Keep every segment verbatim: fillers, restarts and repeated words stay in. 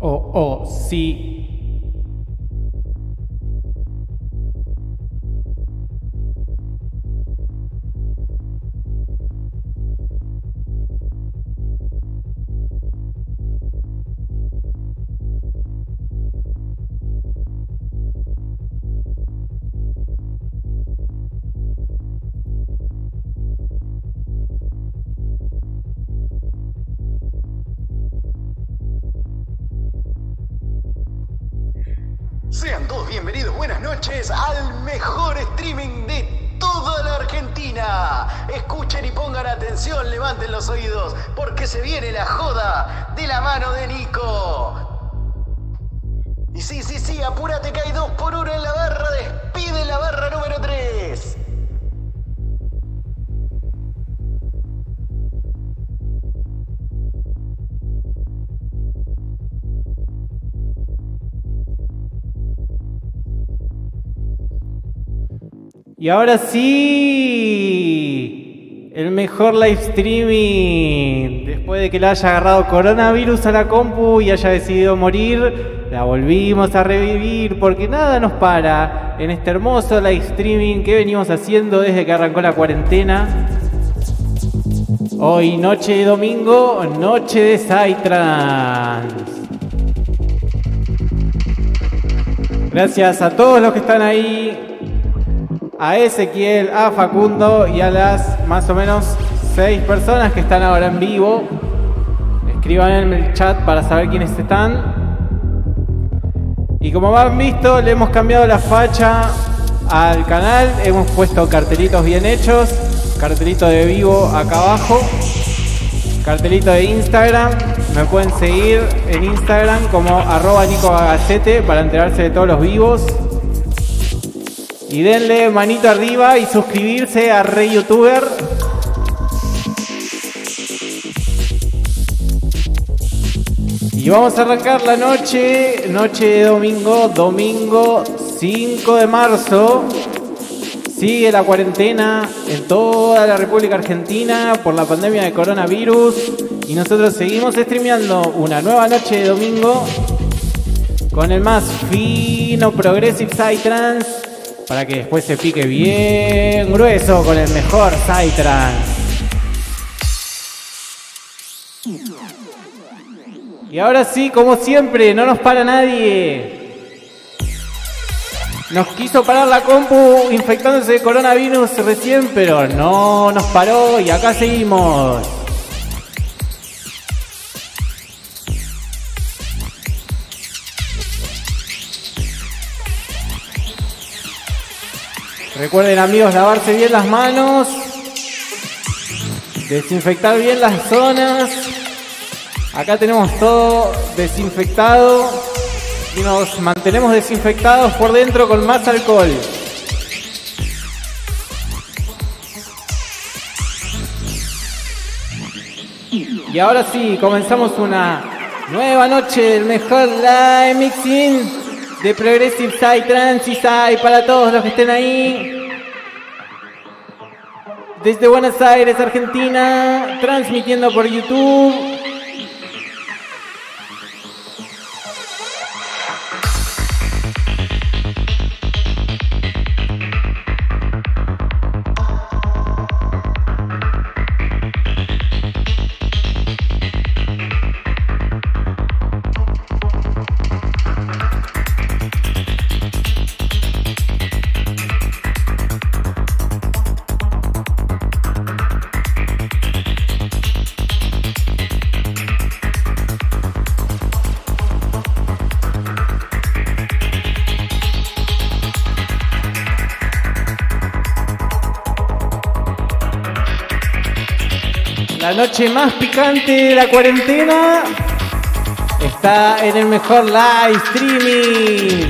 Oh, oh, sí. Sean todos bienvenidos, buenas noches al mejor streaming de toda la Argentina. Escuchen y pongan atención, levanten los oídos, porque se viene la joda de la mano de Nico. Y sí, sí, sí, apúrate que hay dos por uno en la barra, despide la barra número tres. Y ahora sí, el mejor live streaming. Después de que le haya agarrado coronavirus a la compu y haya decidido morir, la volvimos a revivir porque nada nos para en este hermoso live streaming que venimos haciendo desde que arrancó la cuarentena. Hoy noche de domingo, noche de Psytrance. Gracias a todos los que están ahí. A Ezequiel, a Facundo y a las más o menos seis personas que están ahora en vivo. Escriban en el chat para saber quiénes están. Y como han visto, le hemos cambiado la facha al canal. Hemos puesto cartelitos bien hechos. Cartelito de vivo acá abajo. Cartelito de Instagram. Me pueden seguir en Instagram como arroba Nico Bagacete para enterarse de todos los vivos. Y denle manito arriba y suscribirse a Rey Youtuber. Y vamos a arrancar la noche, noche de domingo, domingo cinco de marzo. Sigue la cuarentena en toda la República Argentina por la pandemia de coronavirus. Y nosotros seguimos streameando una nueva noche de domingo con el más fino Progressive Psytrance, para que después se pique bien grueso con el mejor Psytrance. Y ahora sí, como siempre, no nos para nadie. Nos quiso parar la compu infectándose de coronavirus recién, pero no nos paró y acá seguimos. Recuerden, amigos, lavarse bien las manos, desinfectar bien las zonas. Acá tenemos todo desinfectado y nos mantenemos desinfectados por dentro con más alcohol. Y ahora sí, comenzamos una nueva noche del mejor live mixing de Progressive Psytrance y Psy para todos los que estén ahí. Desde Buenos Aires, Argentina, transmitiendo por YouTube. La noche más picante de la cuarentena está en el mejor live streaming.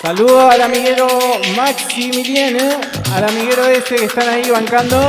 Saludo al amiguero Maximiliano, al amiguero ese que están ahí bancando.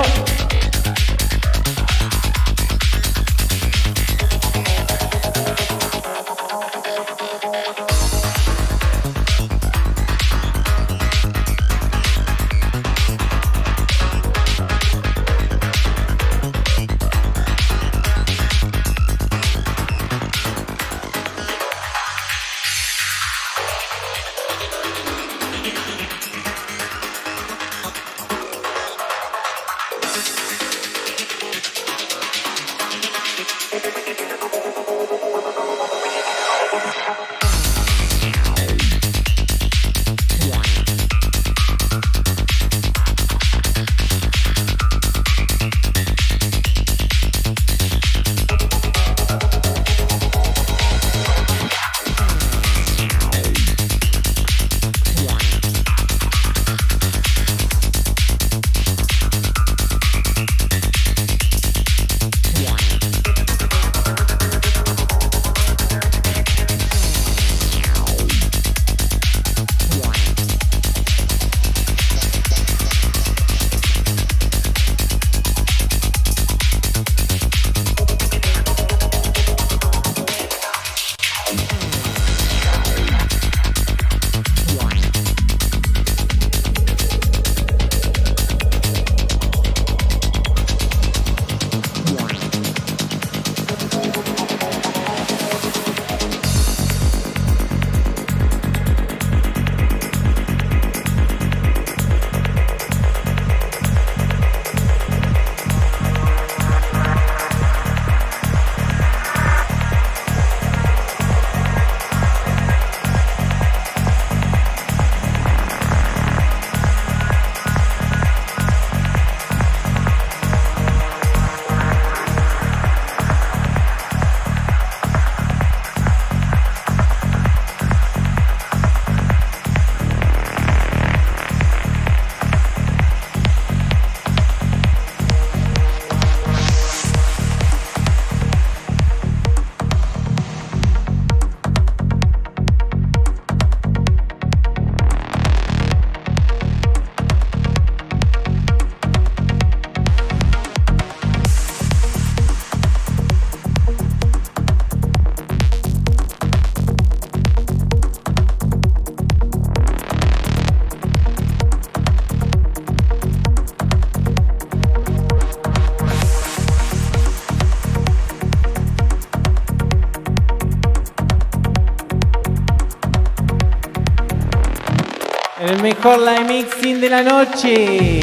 El mejor live mixing de la noche.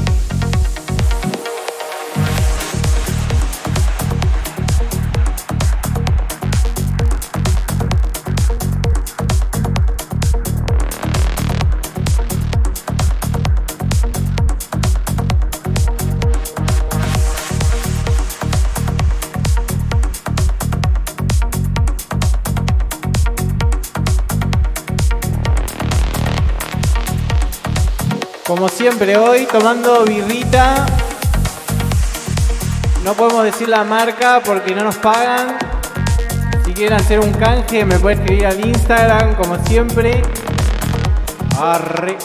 Como siempre hoy tomando birrita. No podemos decir la marca porque no nos pagan. Si quieren hacer un canje me pueden escribir al Instagram como siempre. Arre.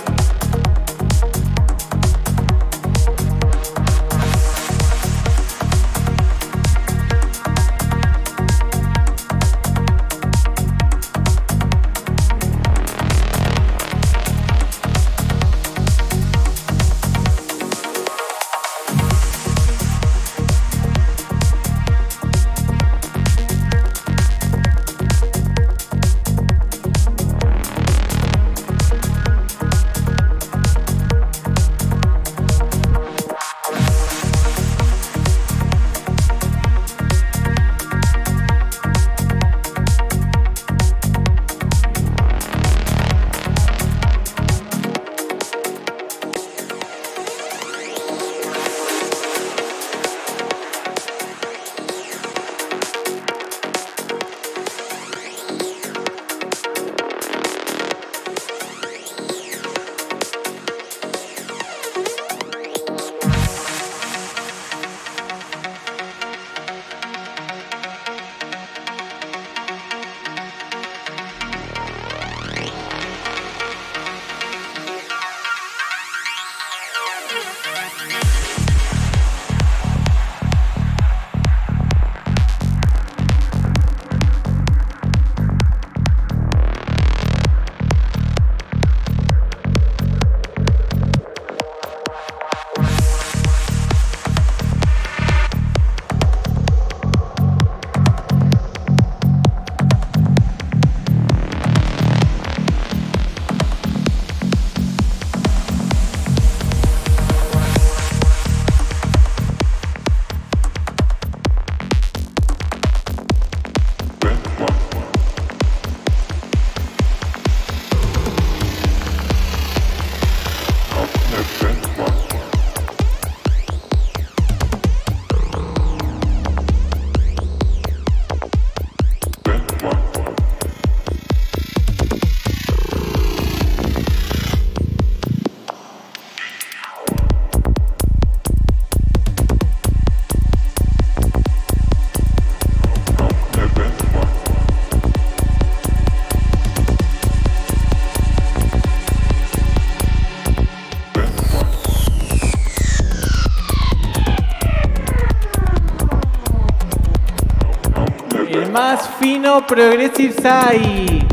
más fino Progressive Psy.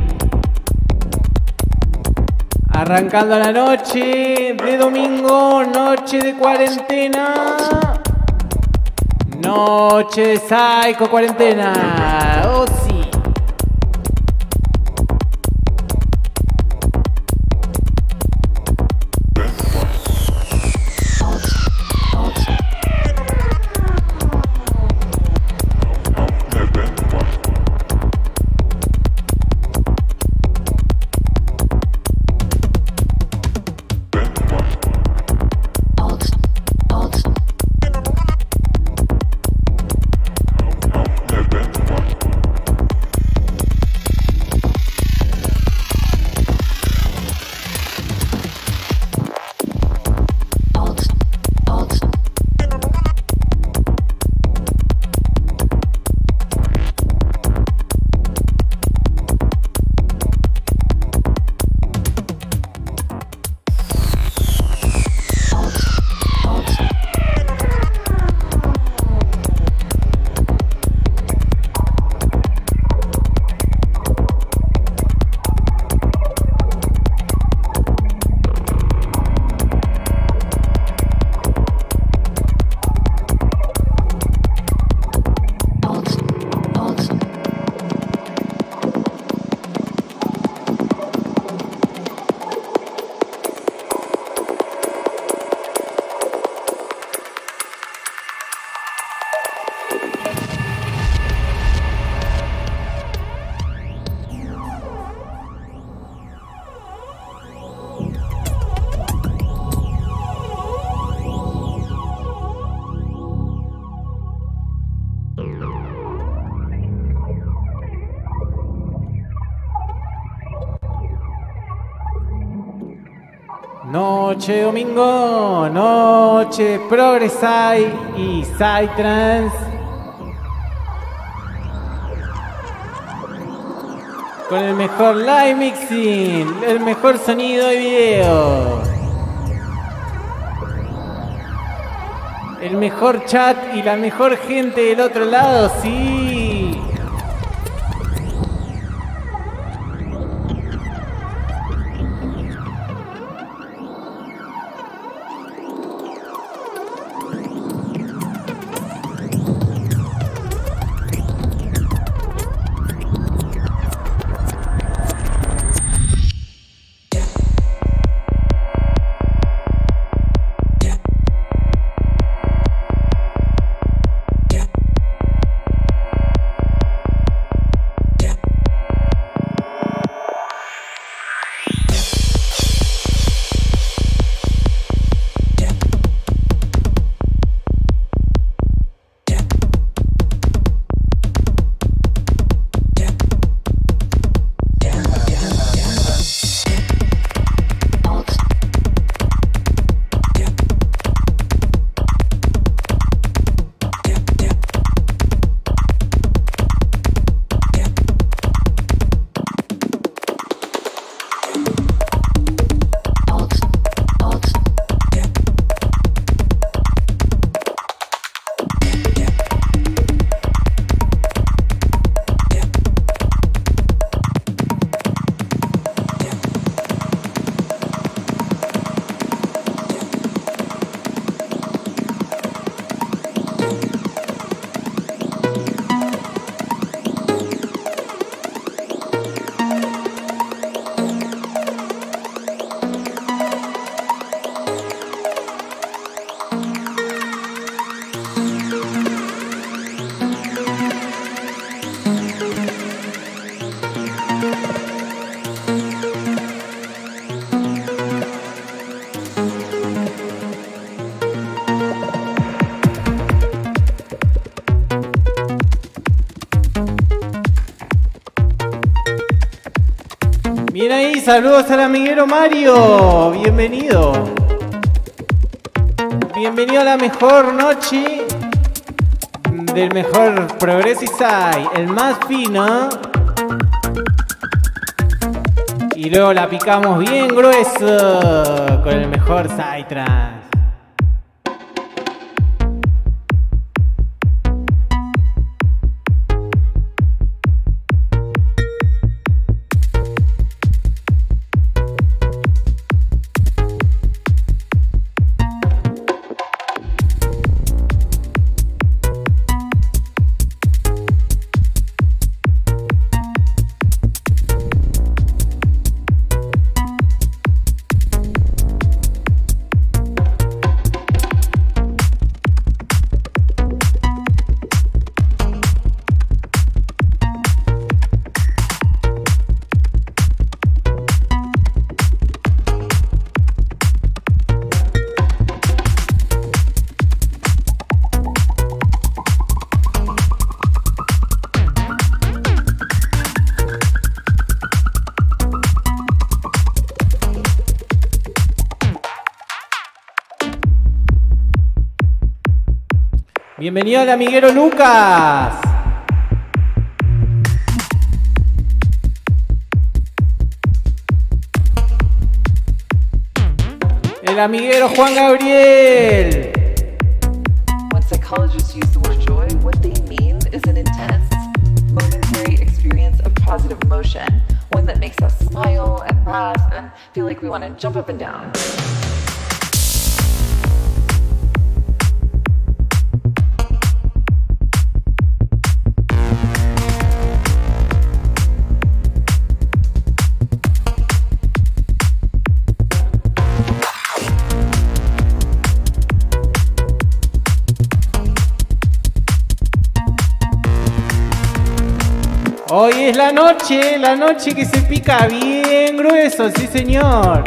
Arrancando la noche de domingo, noche de cuarentena. Noche de Psycho cuarentena. Oh sí. Noche de domingo, noche de Progressive Psy y Psytrance. Con el mejor live mixing, el mejor sonido y video. El mejor chat y la mejor gente del otro lado, sí. Bien ahí, saludos al amiguero Mario, bienvenido. Bienvenido a la mejor noche del mejor Progressive Psy, el más fino. Y luego la picamos bien grueso con el mejor Psytrance. Bienvenido al amiguero Lucas. El amiguero Juan Gabriel. When psychologists use the word joy, what they mean is an intense, momentary experience of positive emotion, one that makes us smile and laugh and feel like we want to jump up and down. Hoy es la noche, la noche que se pica bien grueso, sí señor.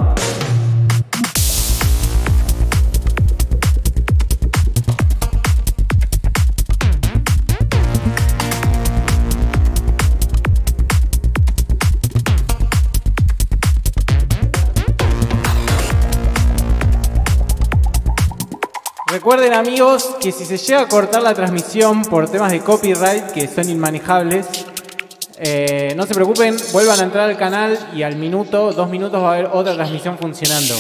Recuerden amigos que si se llega a cortar la transmisión por temas de copyright que son inmanejables, Eh, no se preocupen, vuelvan a entrar al canal y al minuto, dos minutos va a haber otra transmisión funcionando.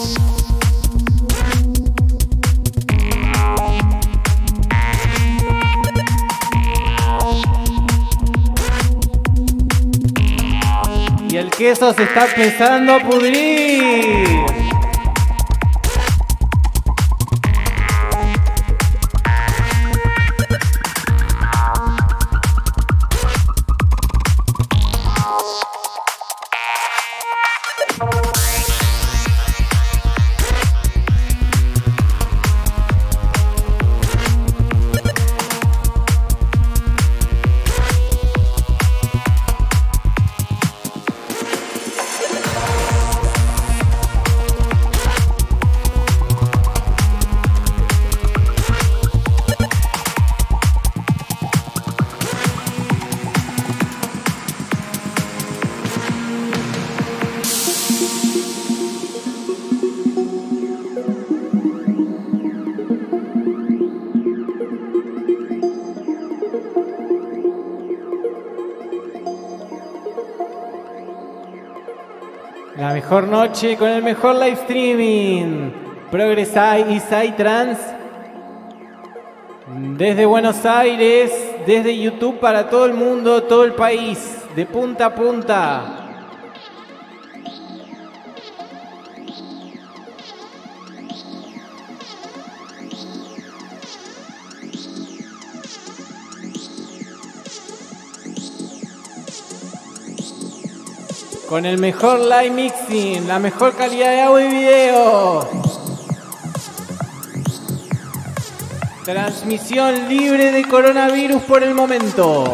Y el queso se está empezando a pudrir. La mejor noche con el mejor live streaming. Progresai y Psytrance. Desde Buenos Aires, desde YouTube para todo el mundo, todo el país, de punta a punta. Con el mejor live mixing, la mejor calidad de audio y video. Transmisión libre de coronavirus por el momento.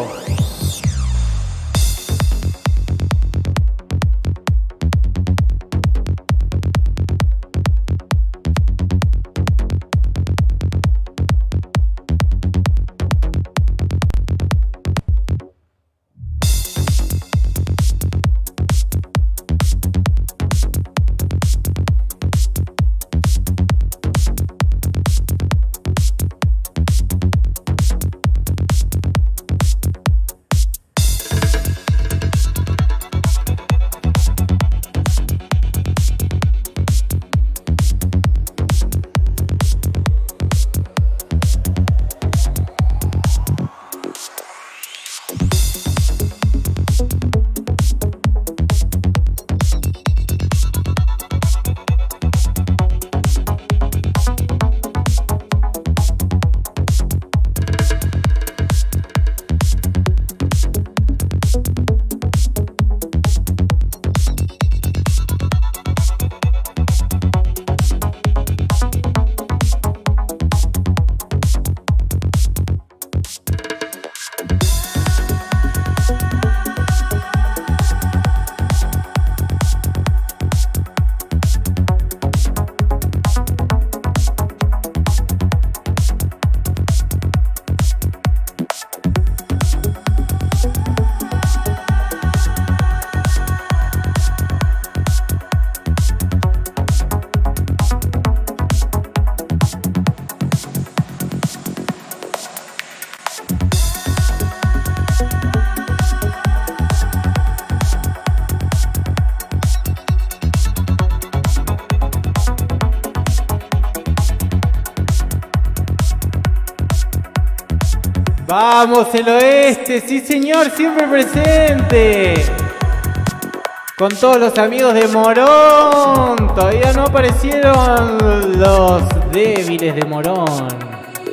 Vamos, el oeste, sí señor, siempre presente. Con todos los amigos de Morón. Todavía no aparecieron los débiles de Morón.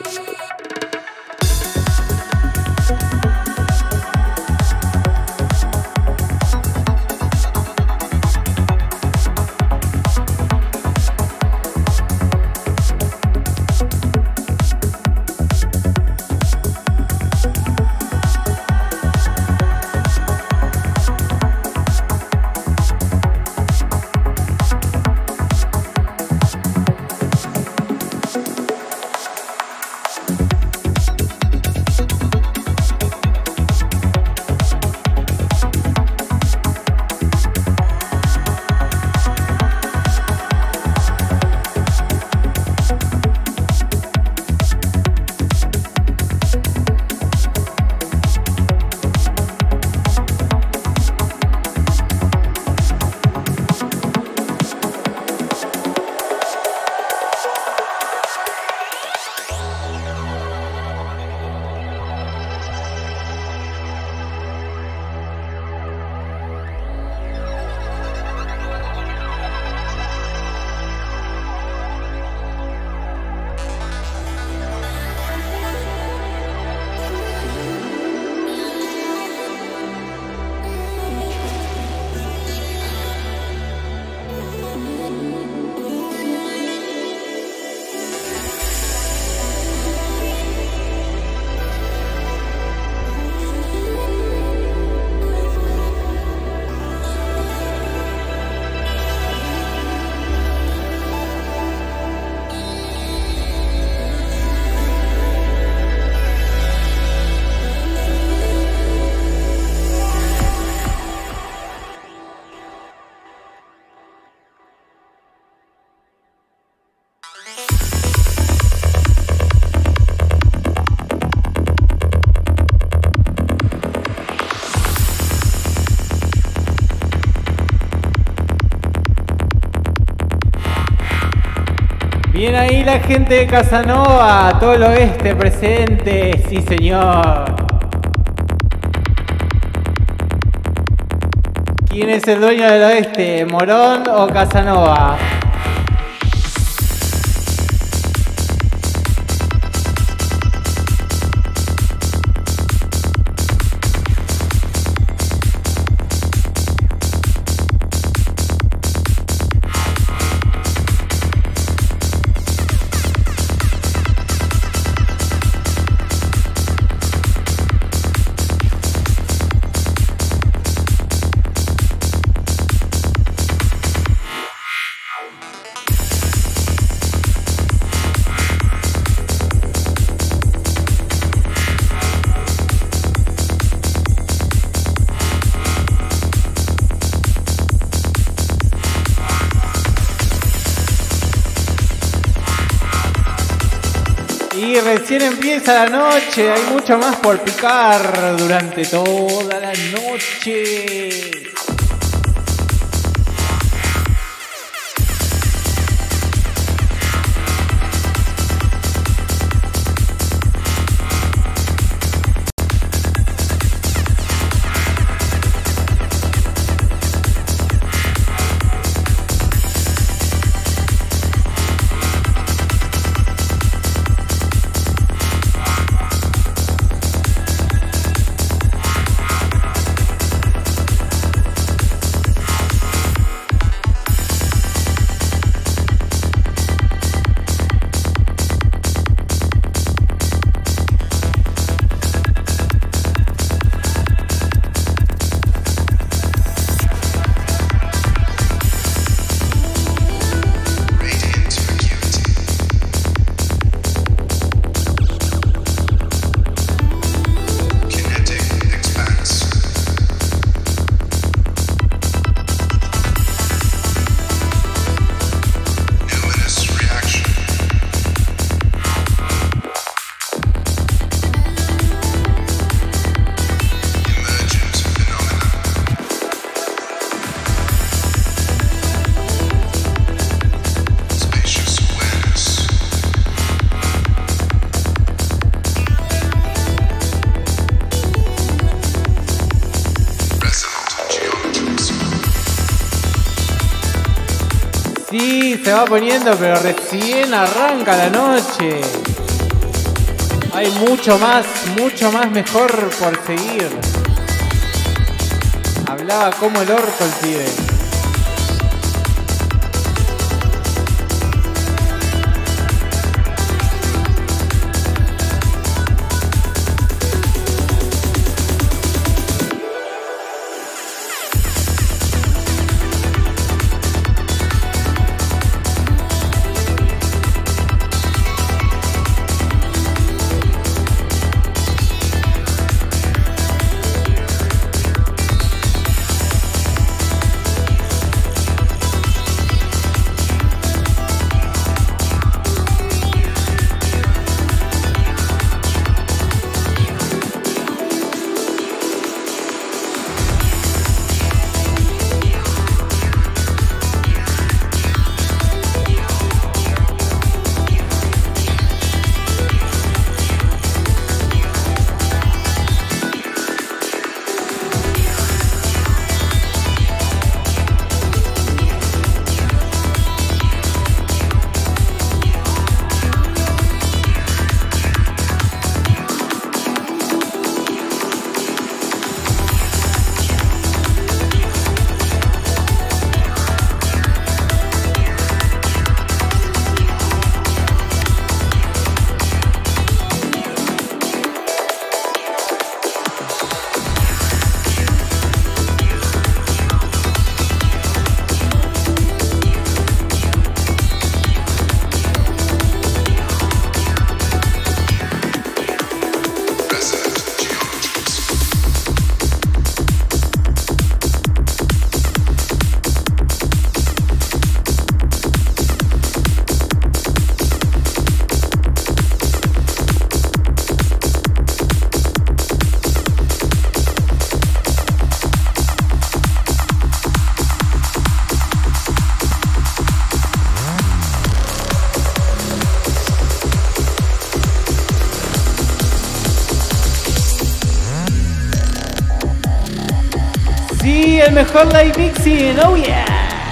Bien ahí la gente de Casanova, todo el oeste presente, sí señor. ¿Quién es el dueño del oeste, Morón o Casanova? Y recién empieza la noche, hay mucho más por picar durante toda la noche. se va poniendo, pero recién arranca la noche. Hay mucho más, mucho más mejor por seguir. Hablaba como el orto el pibe. Sí, el mejor live mixing, oh yeah.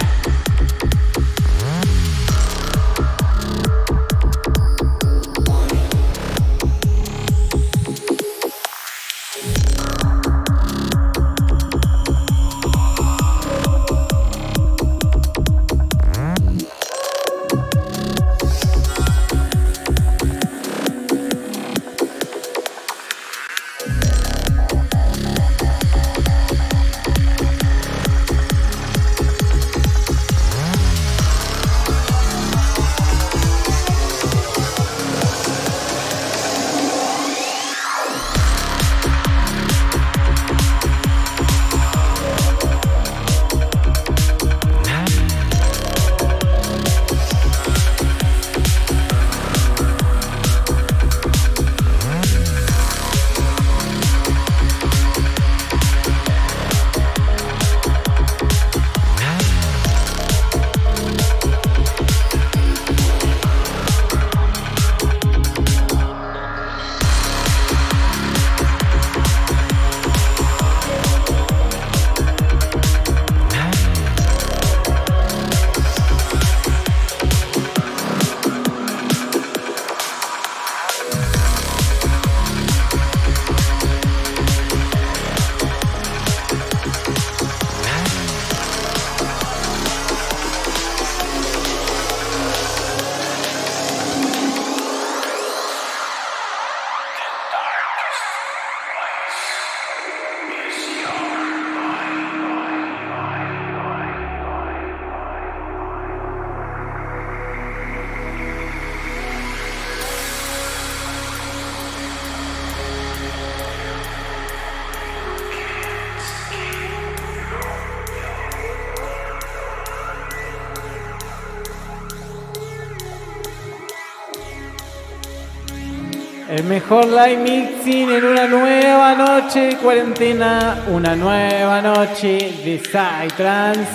El mejor live mixing en una nueva noche de cuarentena, una nueva noche de Psytrance.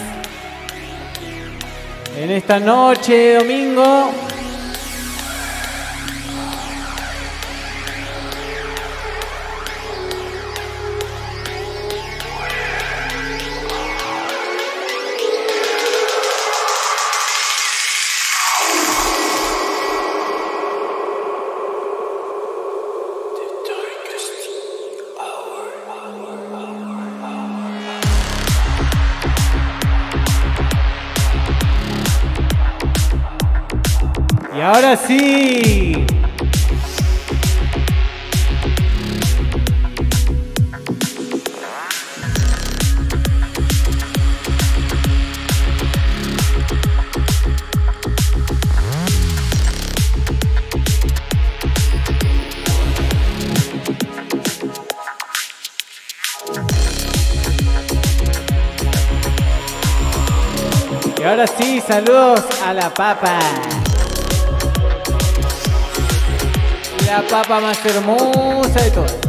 En esta noche de domingo. Y ahora sí. Y ahora sí, saludos a la papa. La papa más hermosa de todas.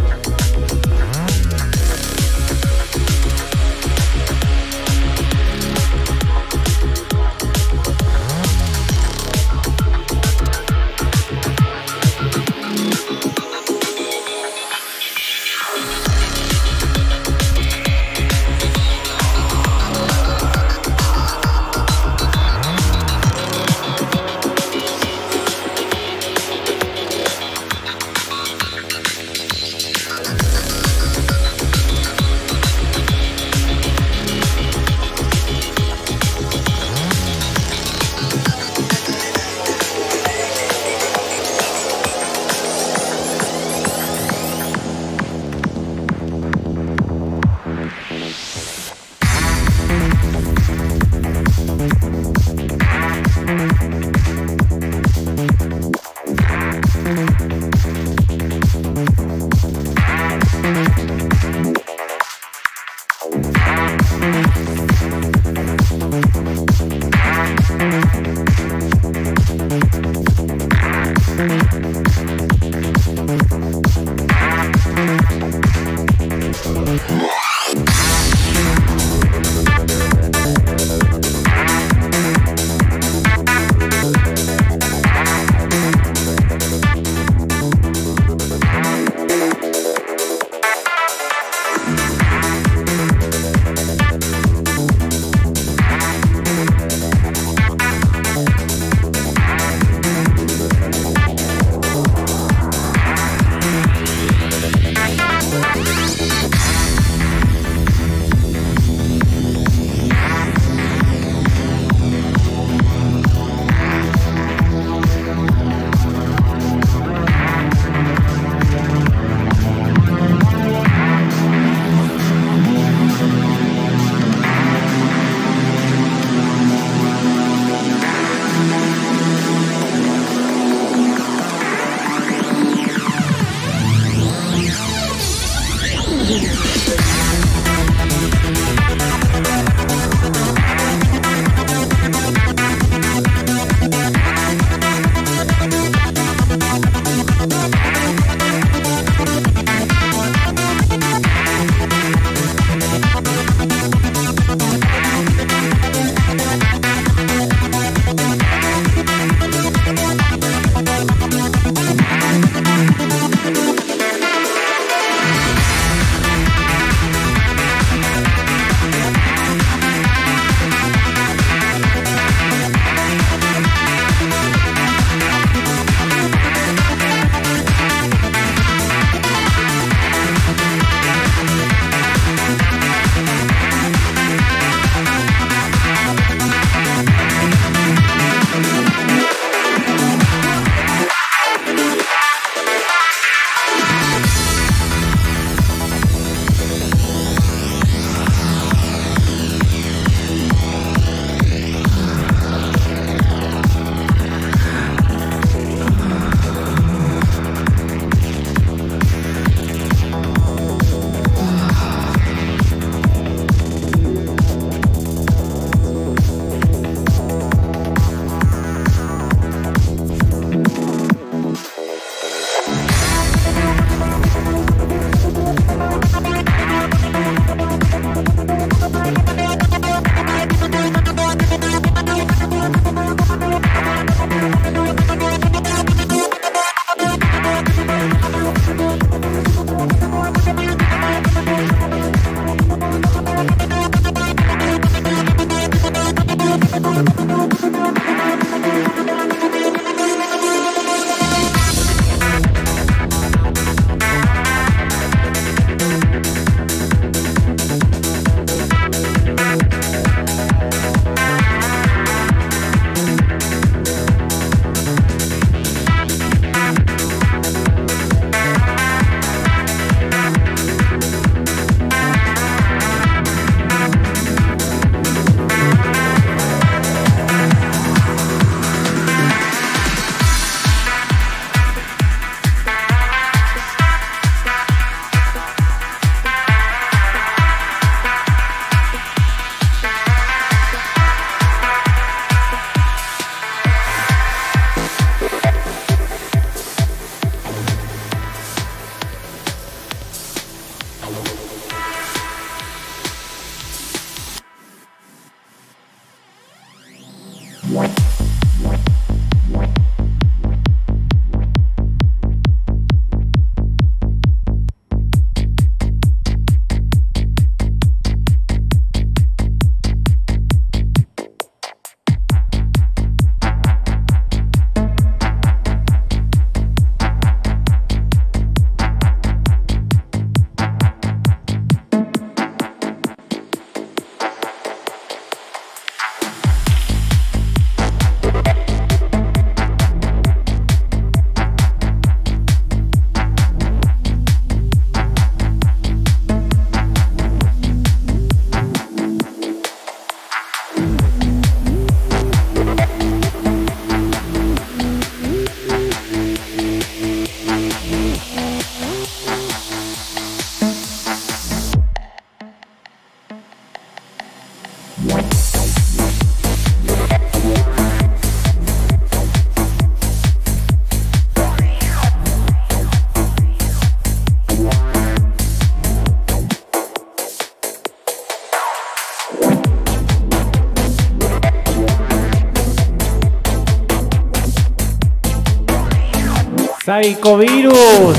Psychovirus.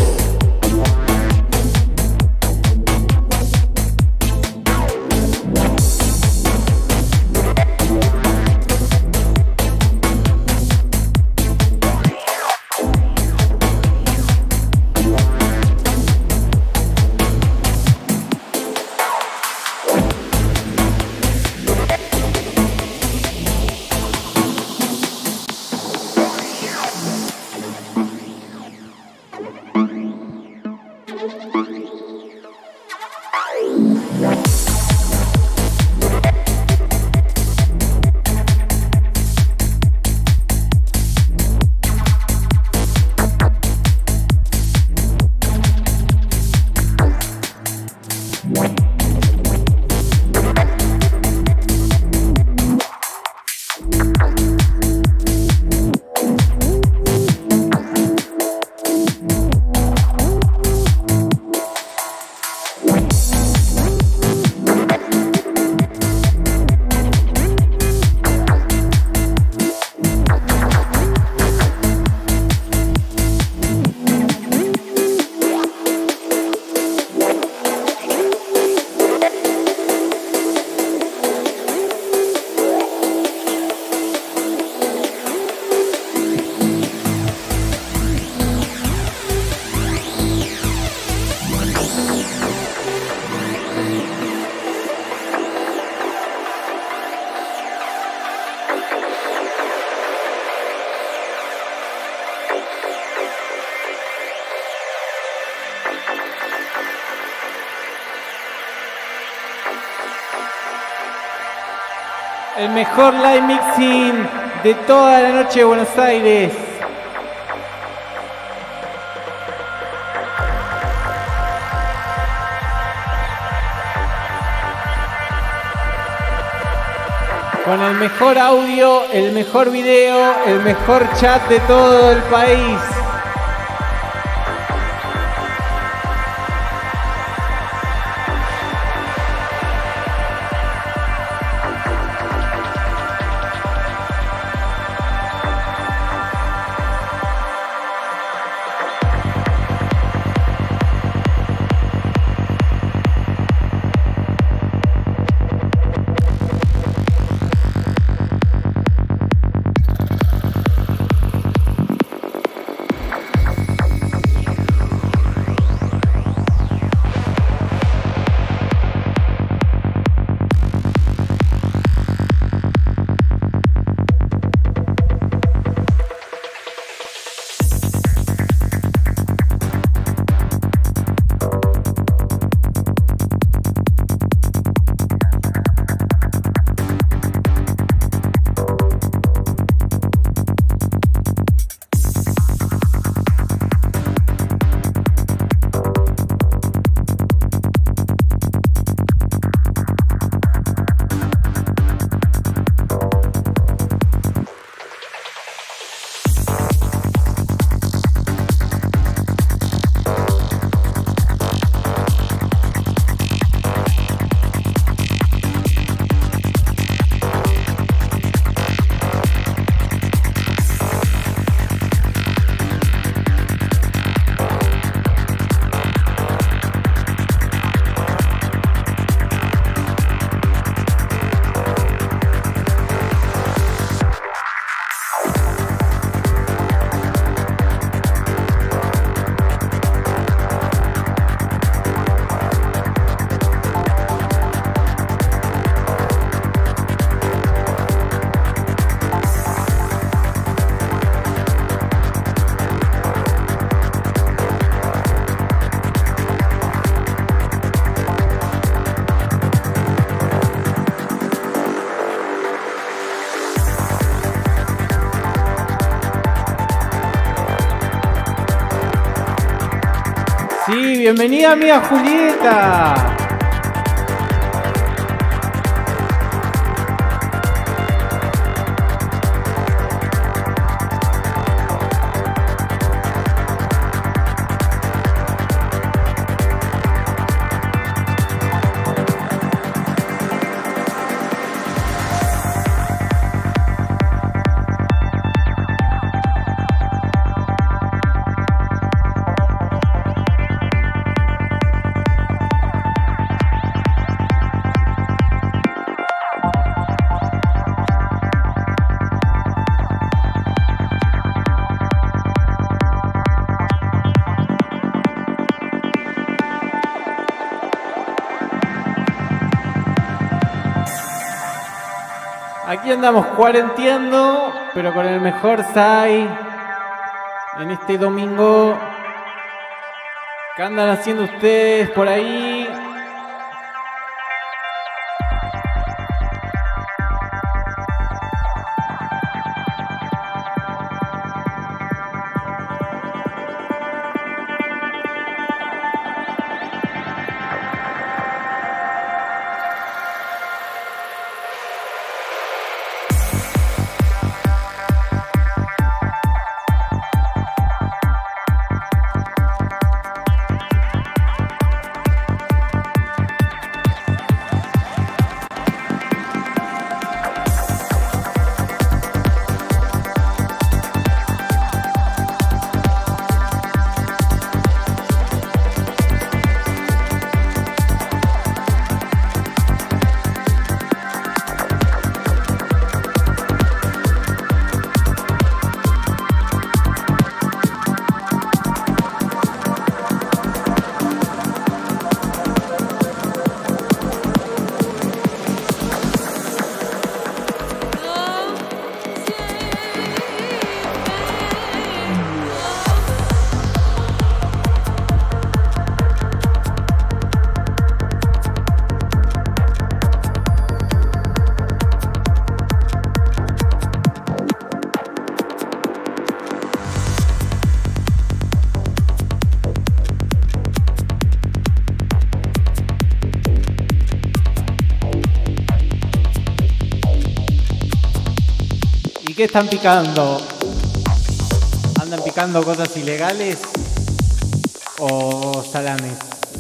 El mejor live mixing de toda la noche de Buenos Aires. Con el mejor audio, el mejor video, el mejor chat de todo el país. Sí, bienvenida amiga Julieta. Aquí andamos cuarenteando, pero con el mejor Sai en este domingo. ¿Qué andan haciendo ustedes por ahí? ¿Qué están picando? ¿Andan picando cosas ilegales o salames?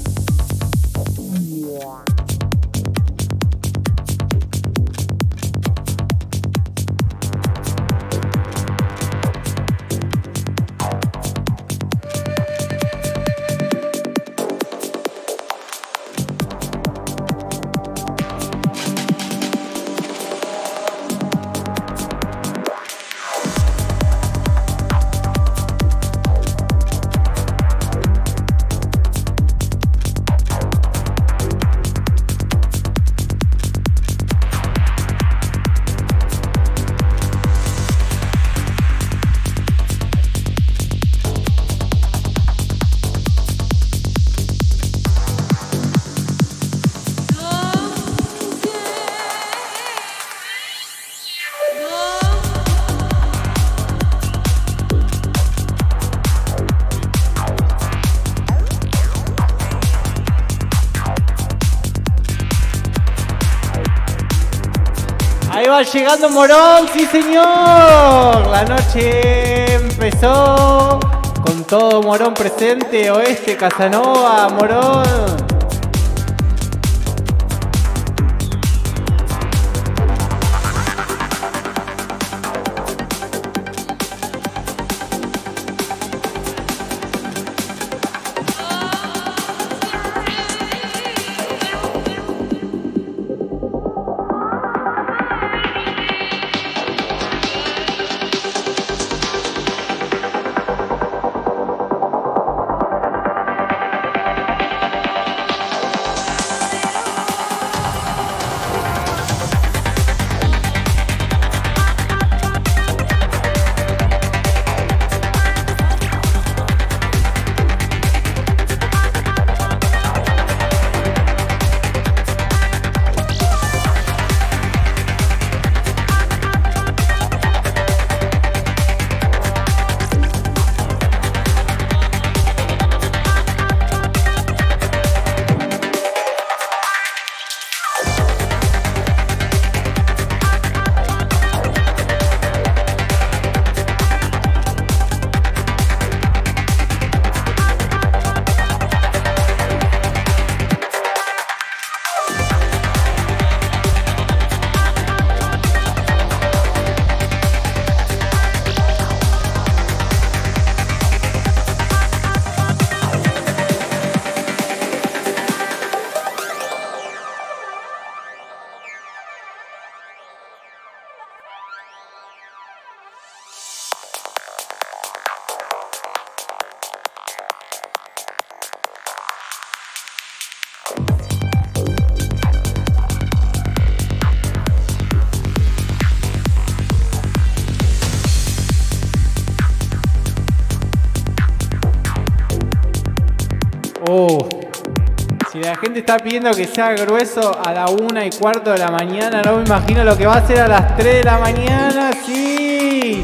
Ahí va llegando Morón, sí señor. La noche empezó con todo Morón presente. Oeste, Casanova, Morón. Si la gente está pidiendo que sea grueso a la una y cuarto de la mañana, no me imagino lo que va a ser a las tres de la mañana, sí.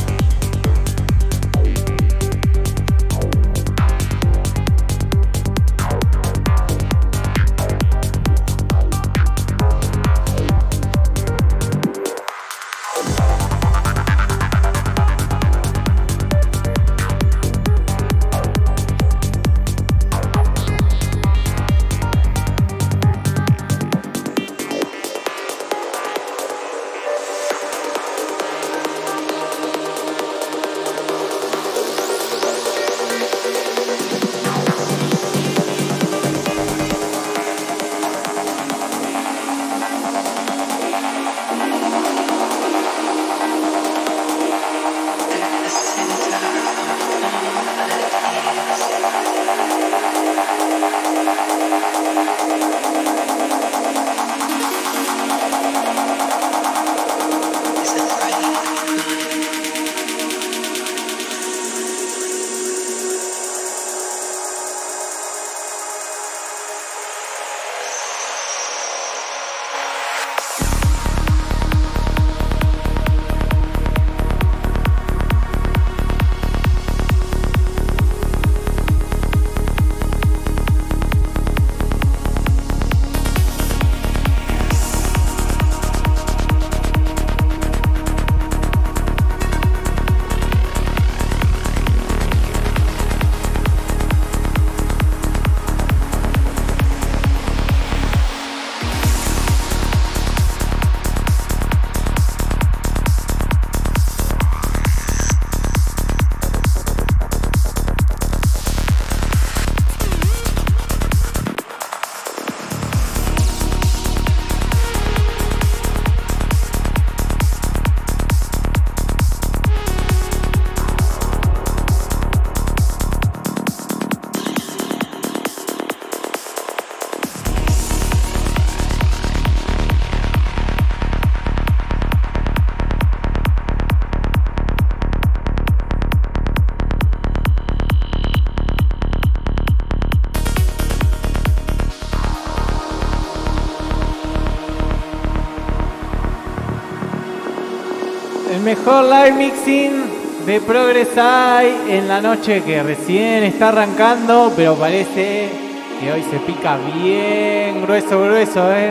El mejor live mixing de Progress hay en la noche que recién está arrancando, pero parece que hoy se pica bien grueso, grueso, ¿eh?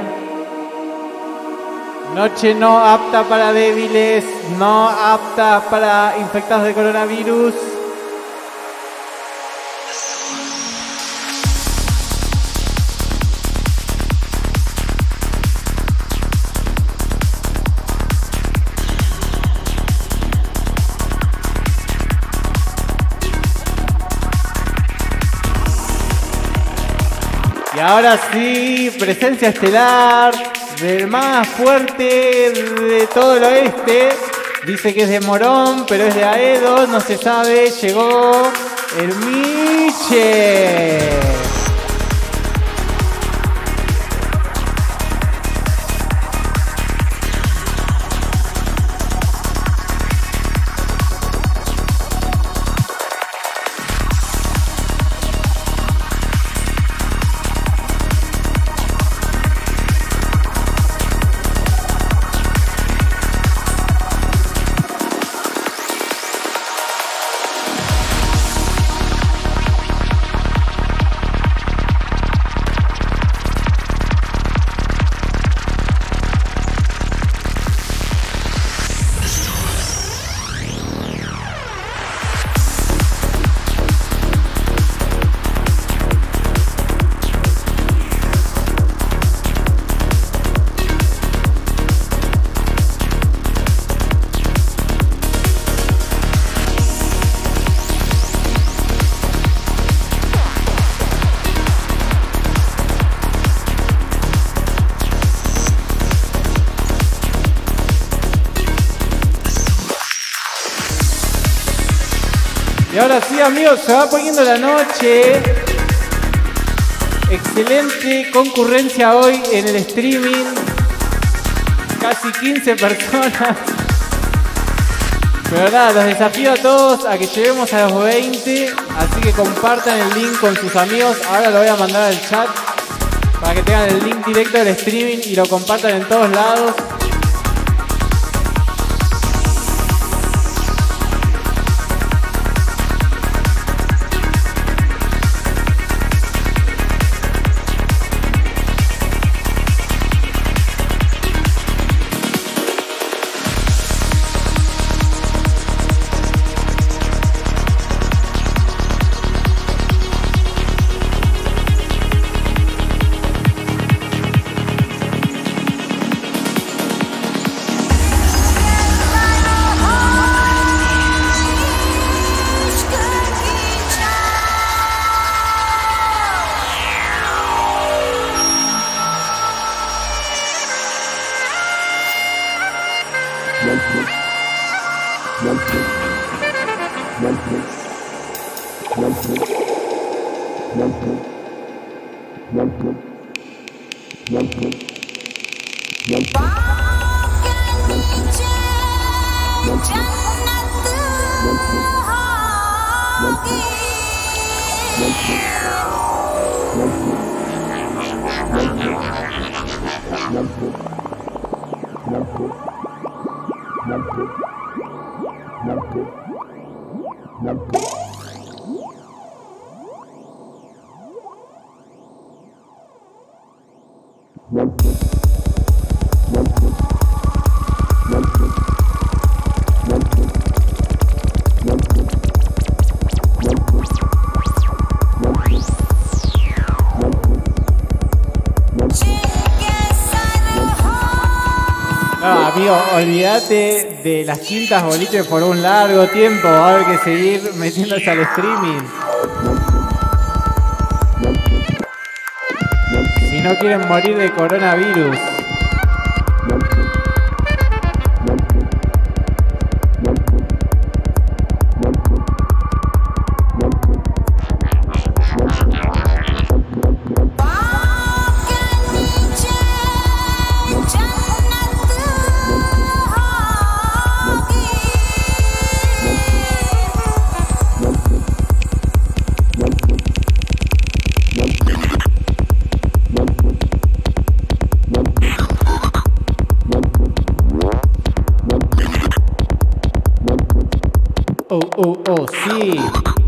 Noche no apta para débiles, no apta para infectados de coronavirus. Y ahora sí, presencia estelar del más fuerte de todo el oeste. Dice que es de Morón, pero es de Aedo, no se sabe. Llegó el Miche. Y ahora sí, amigos, se va poniendo la noche. Excelente concurrencia hoy en el streaming. Casi quince personas. De verdad, los desafío a todos a que lleguemos a los veinte. Así que compartan el link con sus amigos. Ahora lo voy a mandar al chat. para que tengan el link directo del streaming y lo compartan en todos lados. Olvídate de las quintas boliches por un largo tiempo. Va a haber que seguir metiéndose al streaming. Si no quieren morir de coronavirus. Oh, oh, oh, sí.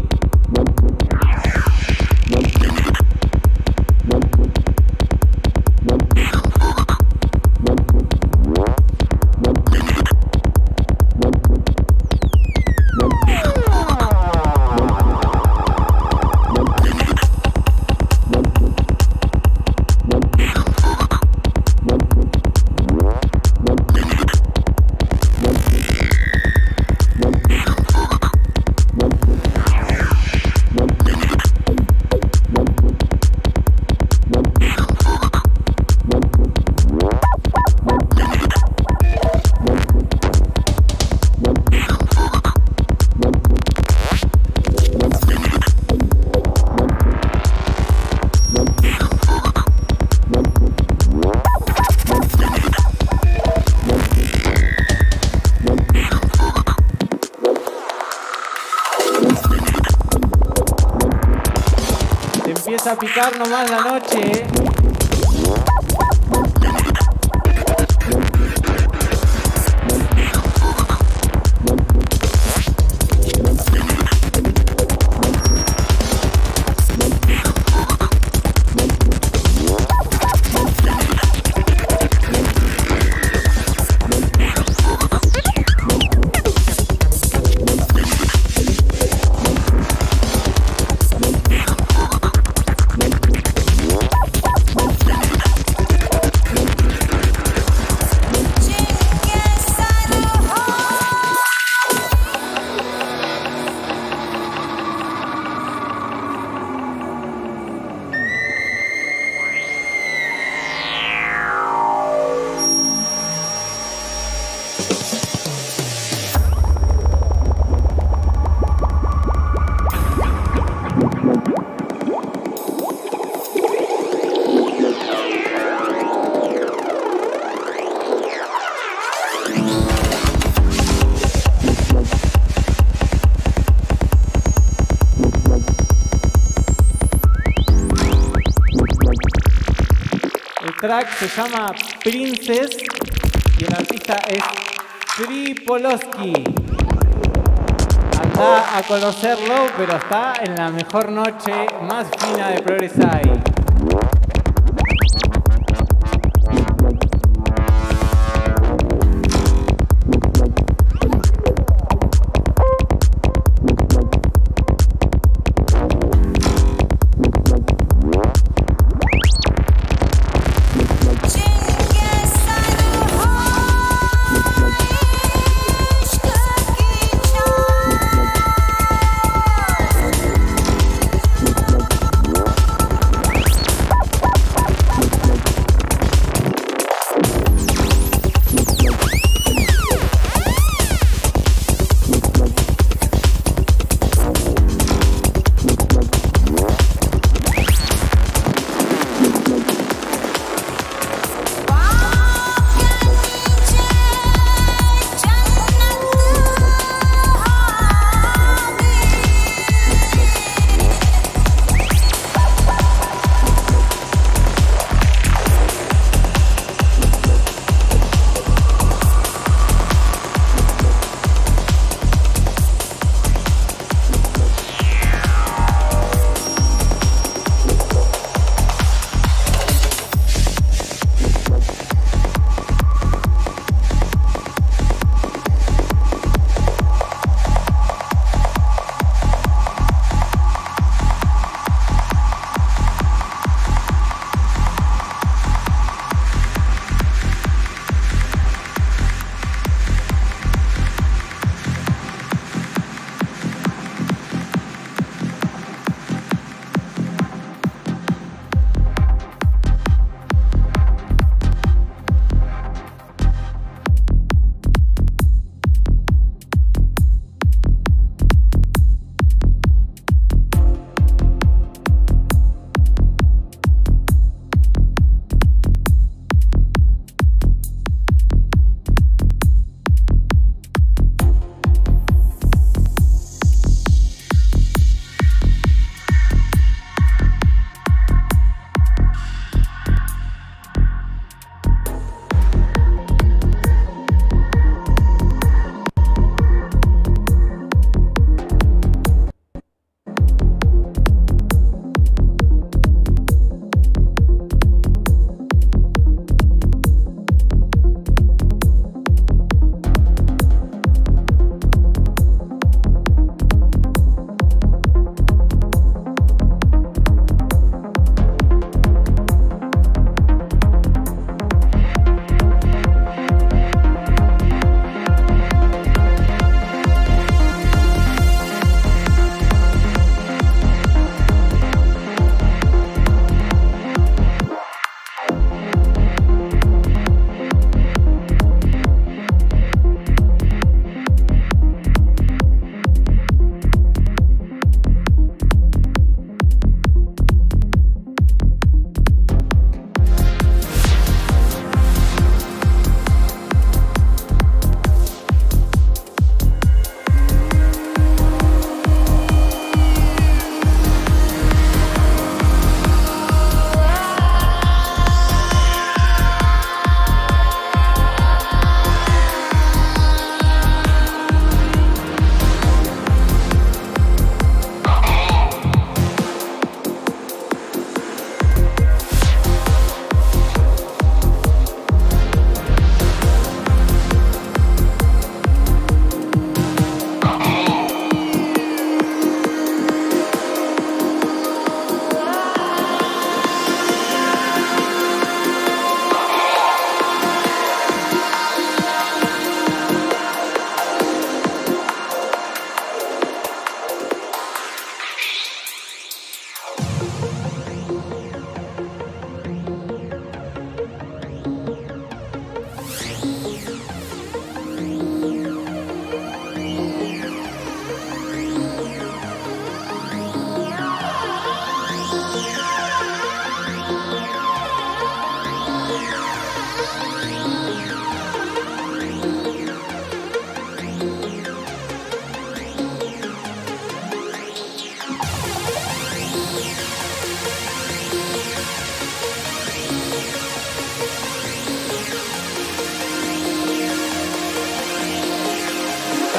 Empieza a picar nomás la noche, ¿eh? track se llama Princess y el artista es Tripolowski. Anda a conocerlo, pero está en la mejor noche más fina de Progresai.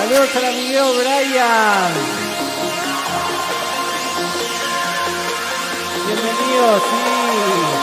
Saludos al amigo Brian. Bienvenido, sí.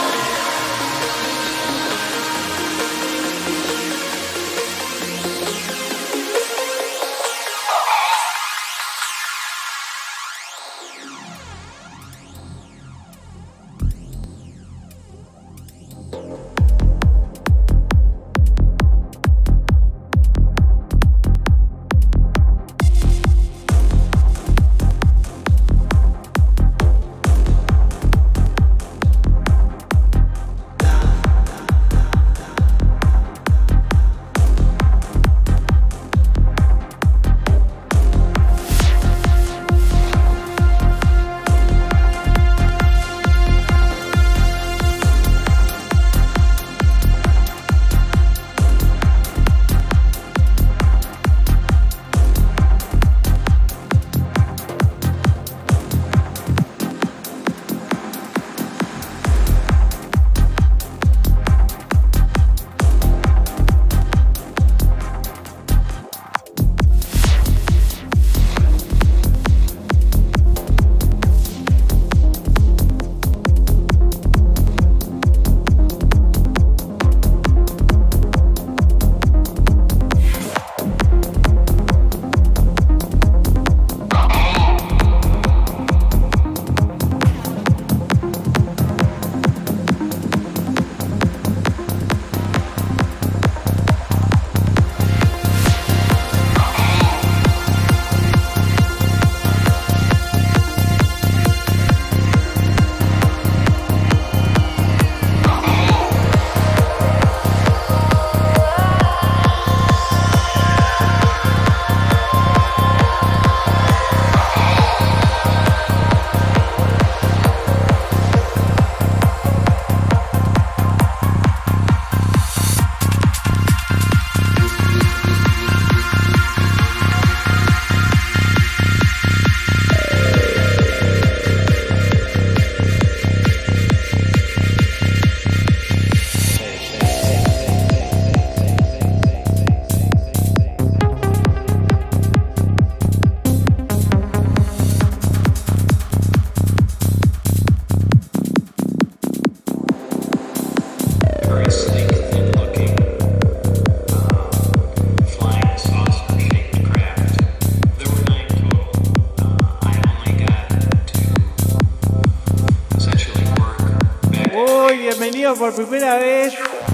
Por primera vez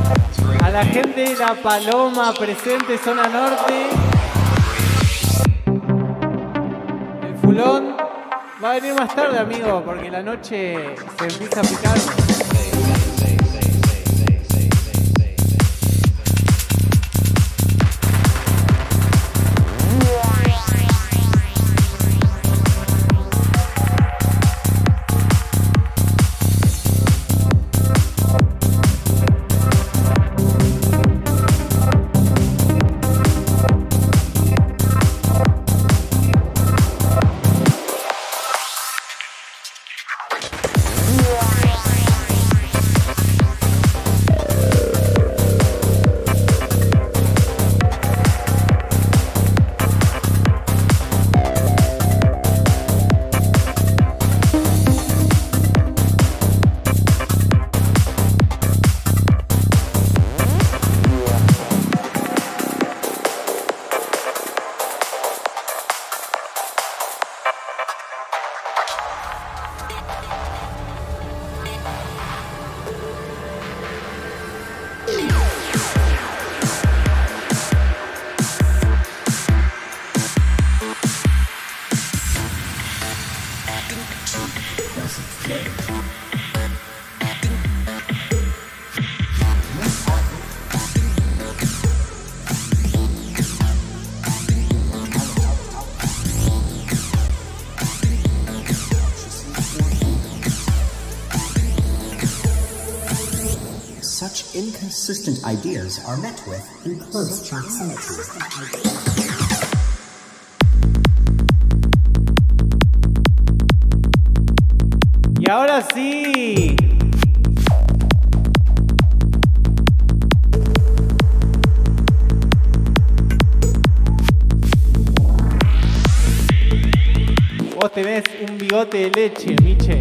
a la gente de La Paloma presente, zona norte. El fulón va a venir más tarde, amigo, porque la noche se empieza a picar. Such inconsistent ideas are met with in close proximity. Y ahora sí. tenés un bigote de leche, Miche.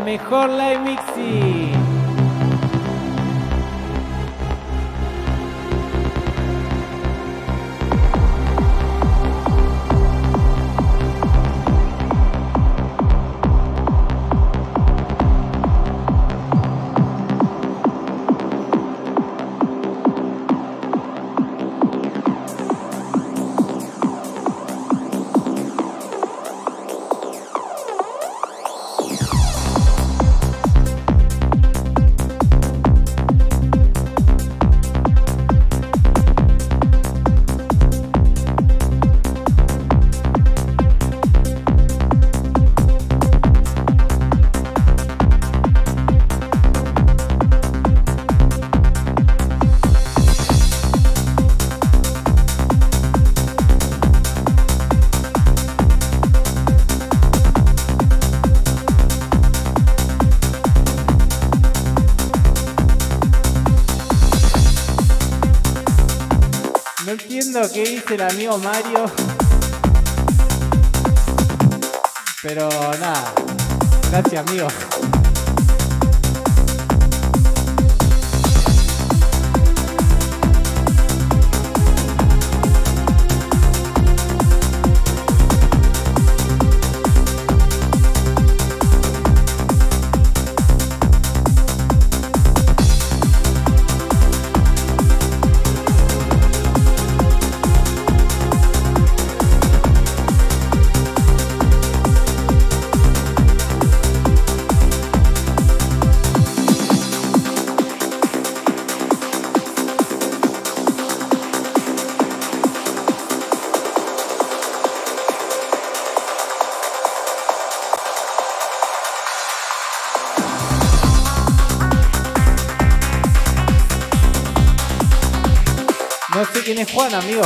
mejor live mixing. No entiendo qué dice el amigo Mario. Pero nada. Gracias, amigo. No sé quién es Juan, amigo.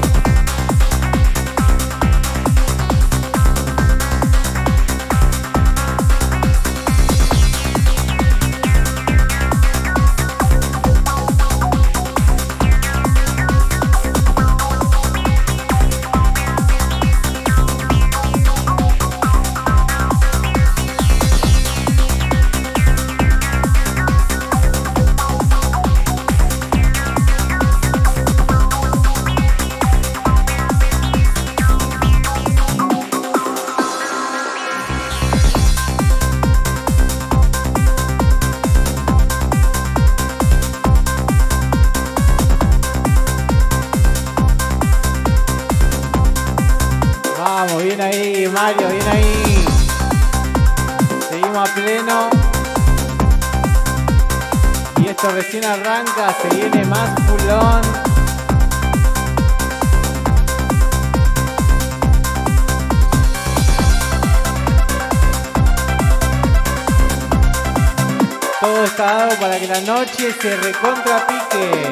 Vamos, bien ahí, Mario, bien ahí. Seguimos a pleno. Y esto recién arranca, se viene más fulón. Todo está dado para que la noche se recontrapique.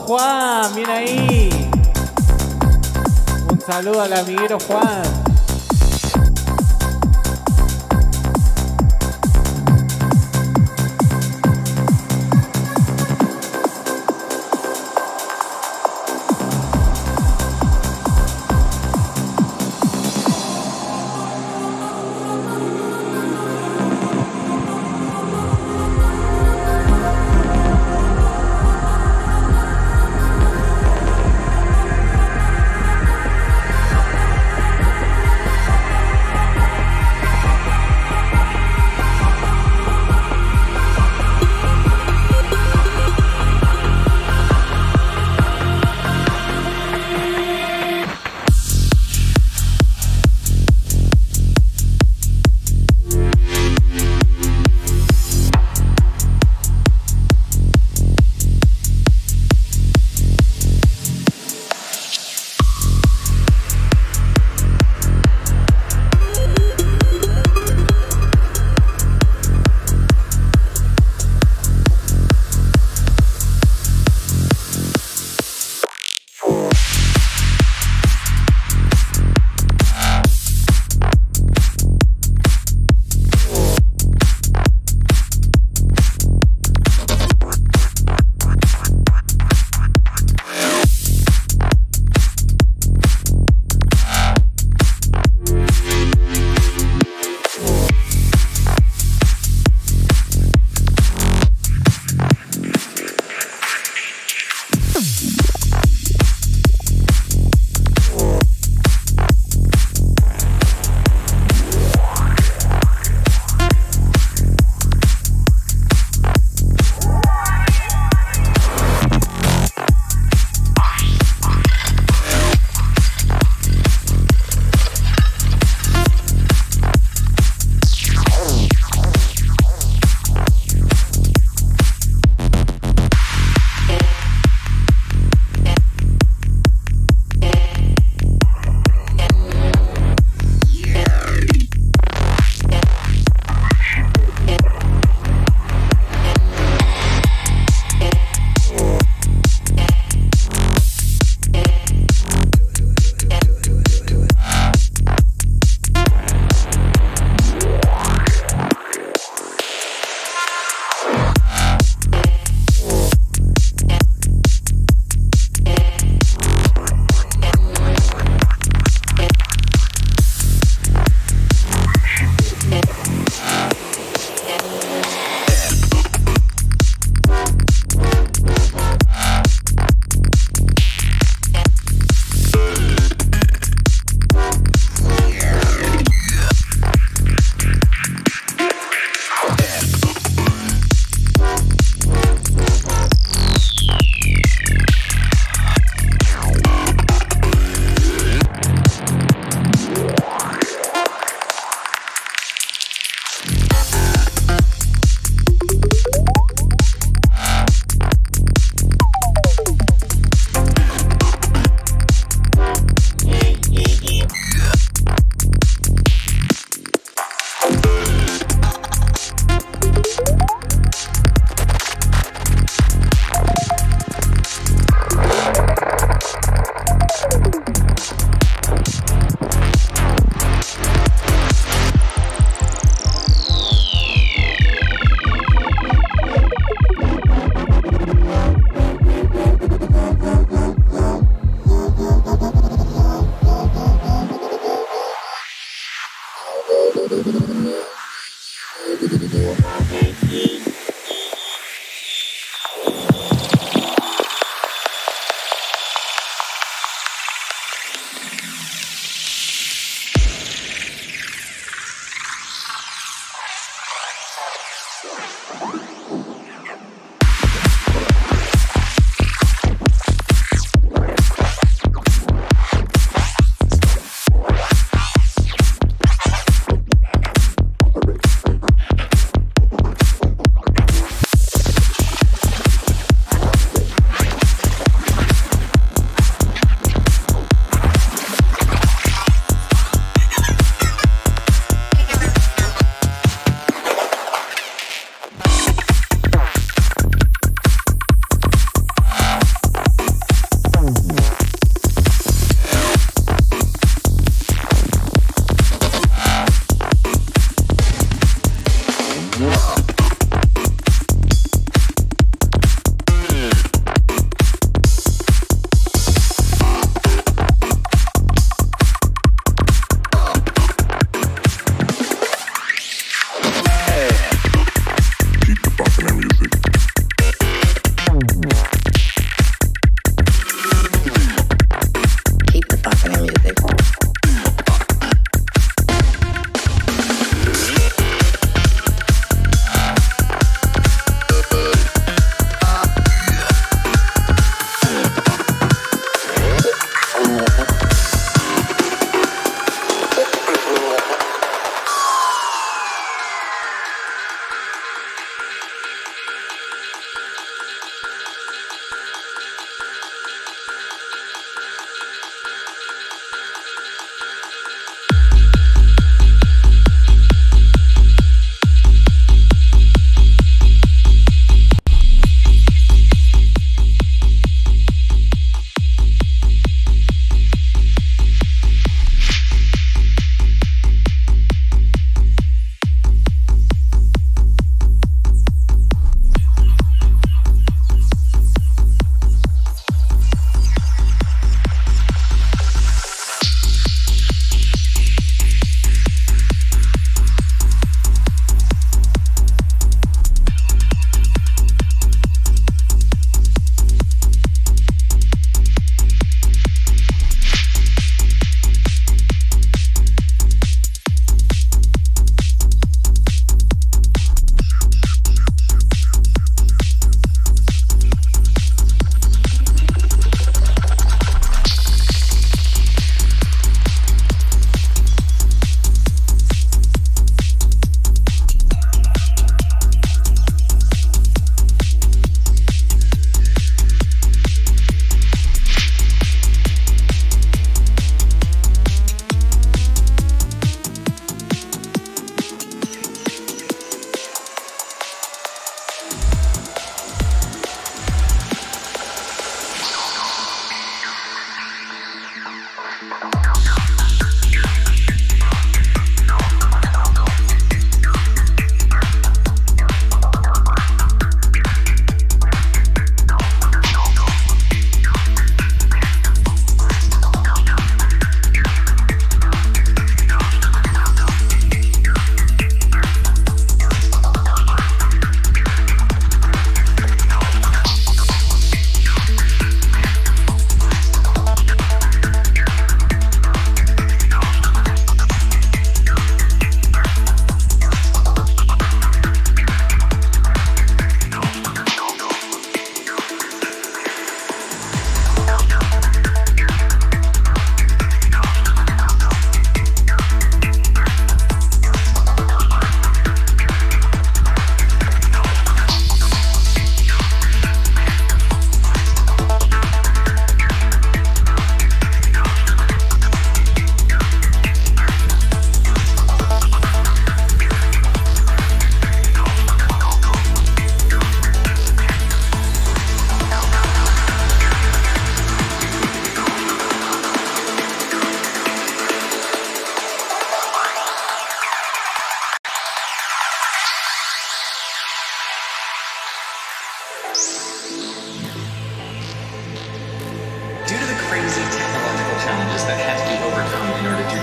Juan, bien ahí. Un saludo al amiguero Juan.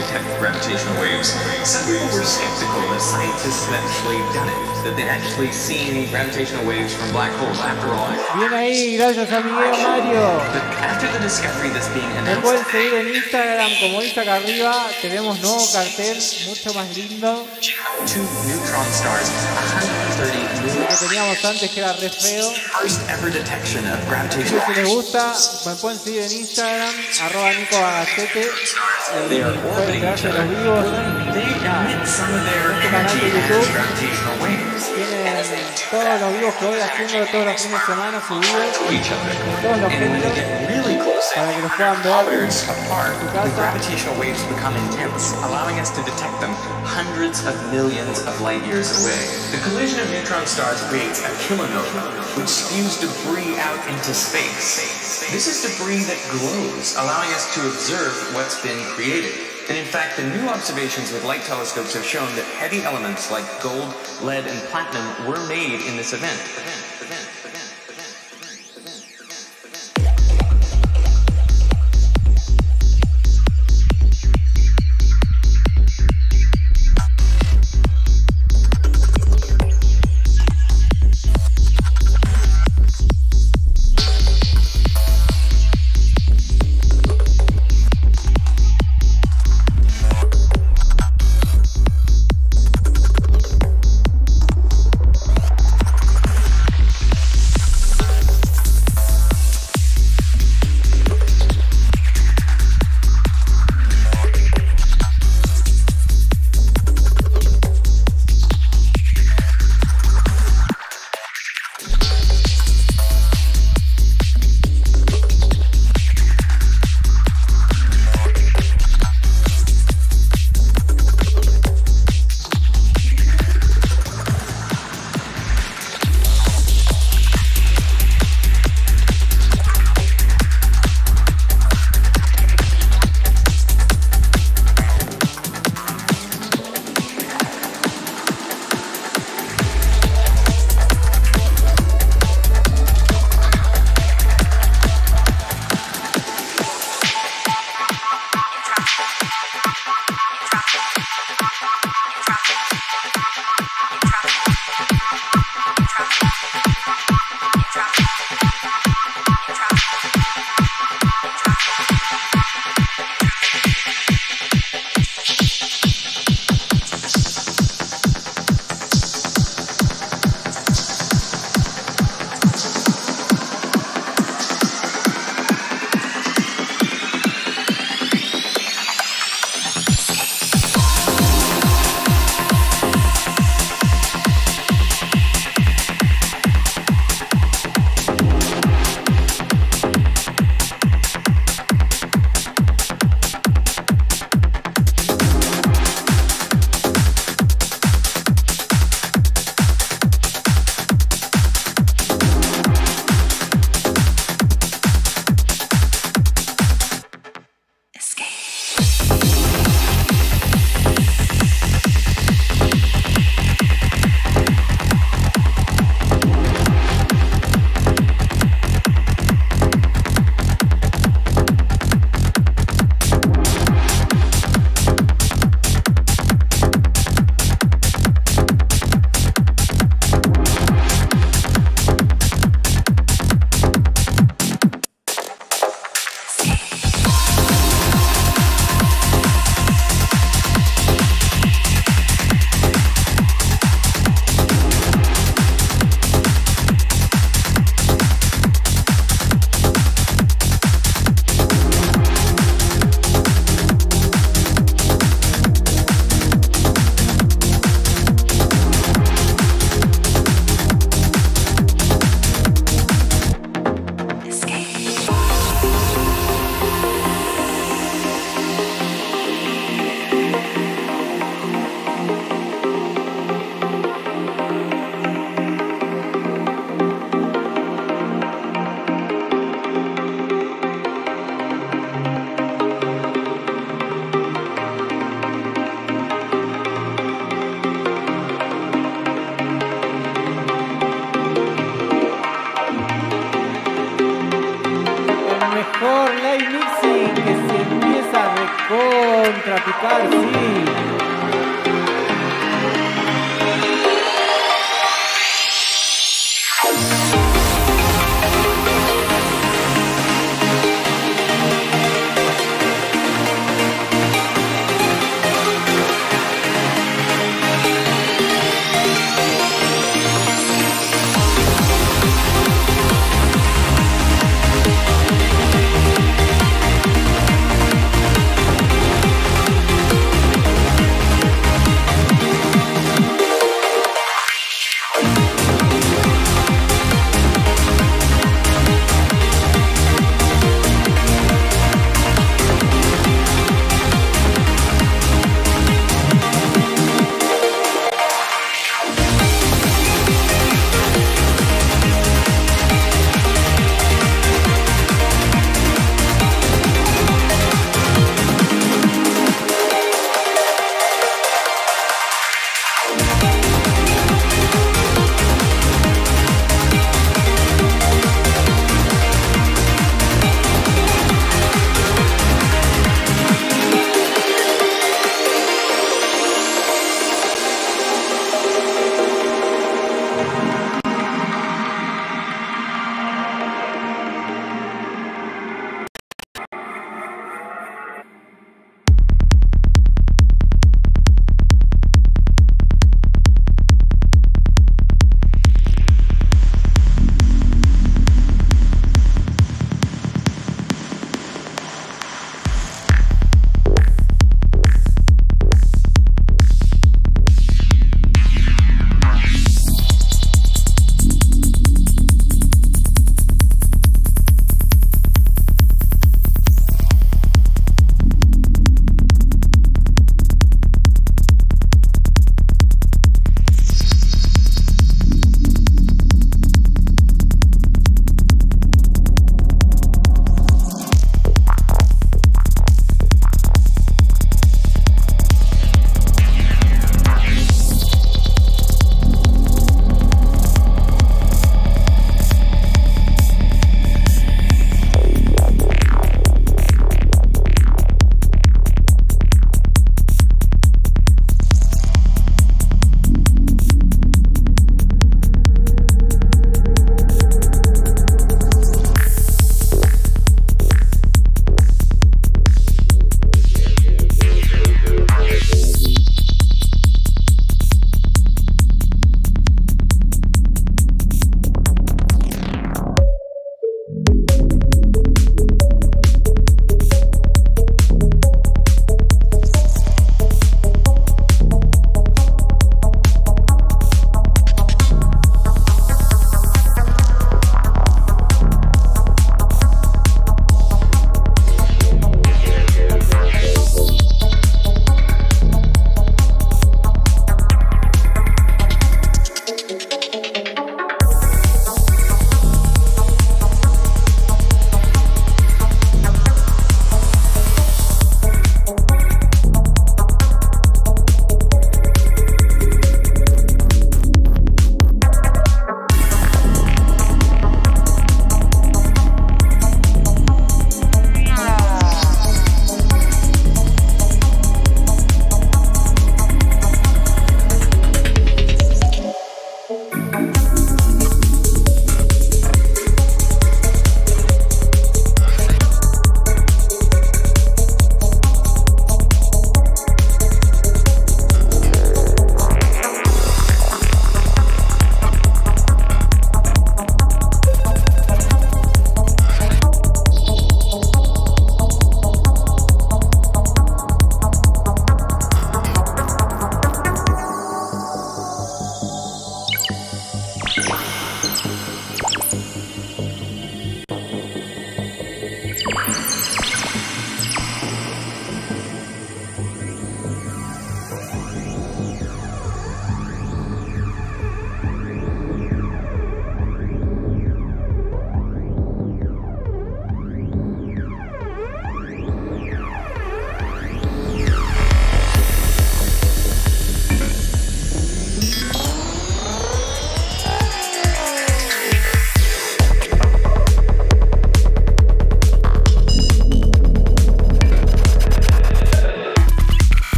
detect gravitational waves. Some people were skeptical that scientists had actually done it, that they'd actually seen gravitational waves from black holes after all. Bien ahí, gracias amigo Mario. But after the discovery that's being Me announced, pueden seguir en Instagram, como dice acá arriba, tenemos nuevo cartel, mucho más lindo. two neutron stars, one hundred thirty Lo million. que teníamos antes que era re feo. First ever detection of Si gravitational les gusta, me pueden seguir en Instagram, arroba Nico Agacete. They are Y pueden orbiting enterarse each de other. los vivos. They emit some of their Este canal energy de as YouTube gravitational waves. tienen todos los vivos que voy haciendo todos los fines de semana subidos, To each other. todos los And when they géneros, get really close in, para que los puedan ver. kilometers apart, tu the casa. gravitational waves become intense, allowing us to detect them hundreds of millions of light years away. The collision of neutron stars creates a kilonova, which spews debris out into space. This is debris that glows, allowing us to observe what's been created. And in fact, the new observations with light telescopes have shown that heavy elements like gold, lead, and platinum were made in this event. explicar, sí.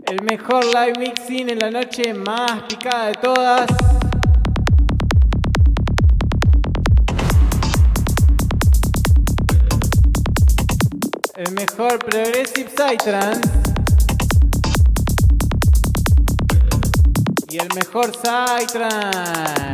El mejor live mixing en la noche más picada de todas. El mejor Progressive Psytrance. Y el mejor Psytrance.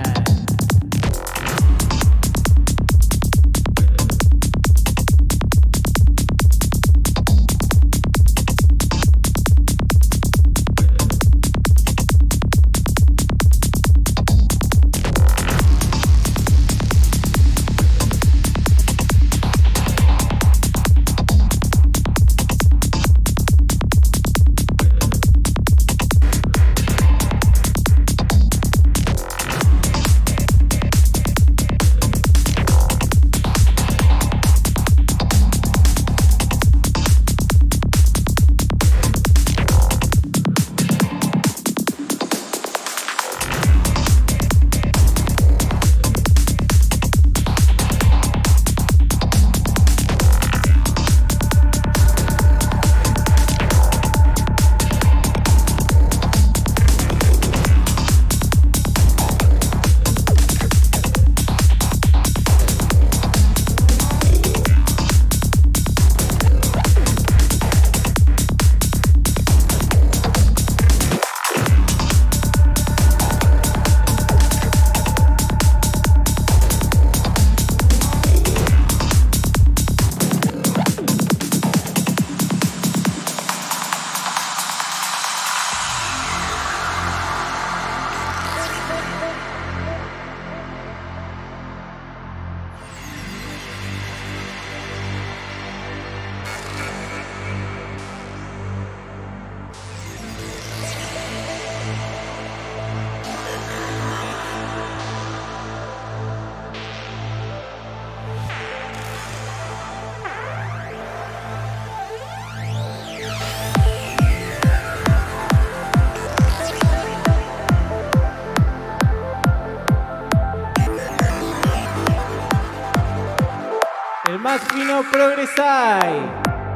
Más fino Progressai.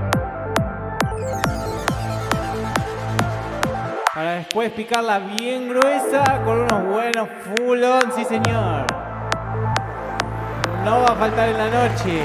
Para después picarla bien gruesa con unos buenos full on, sí señor. No va a faltar en la noche.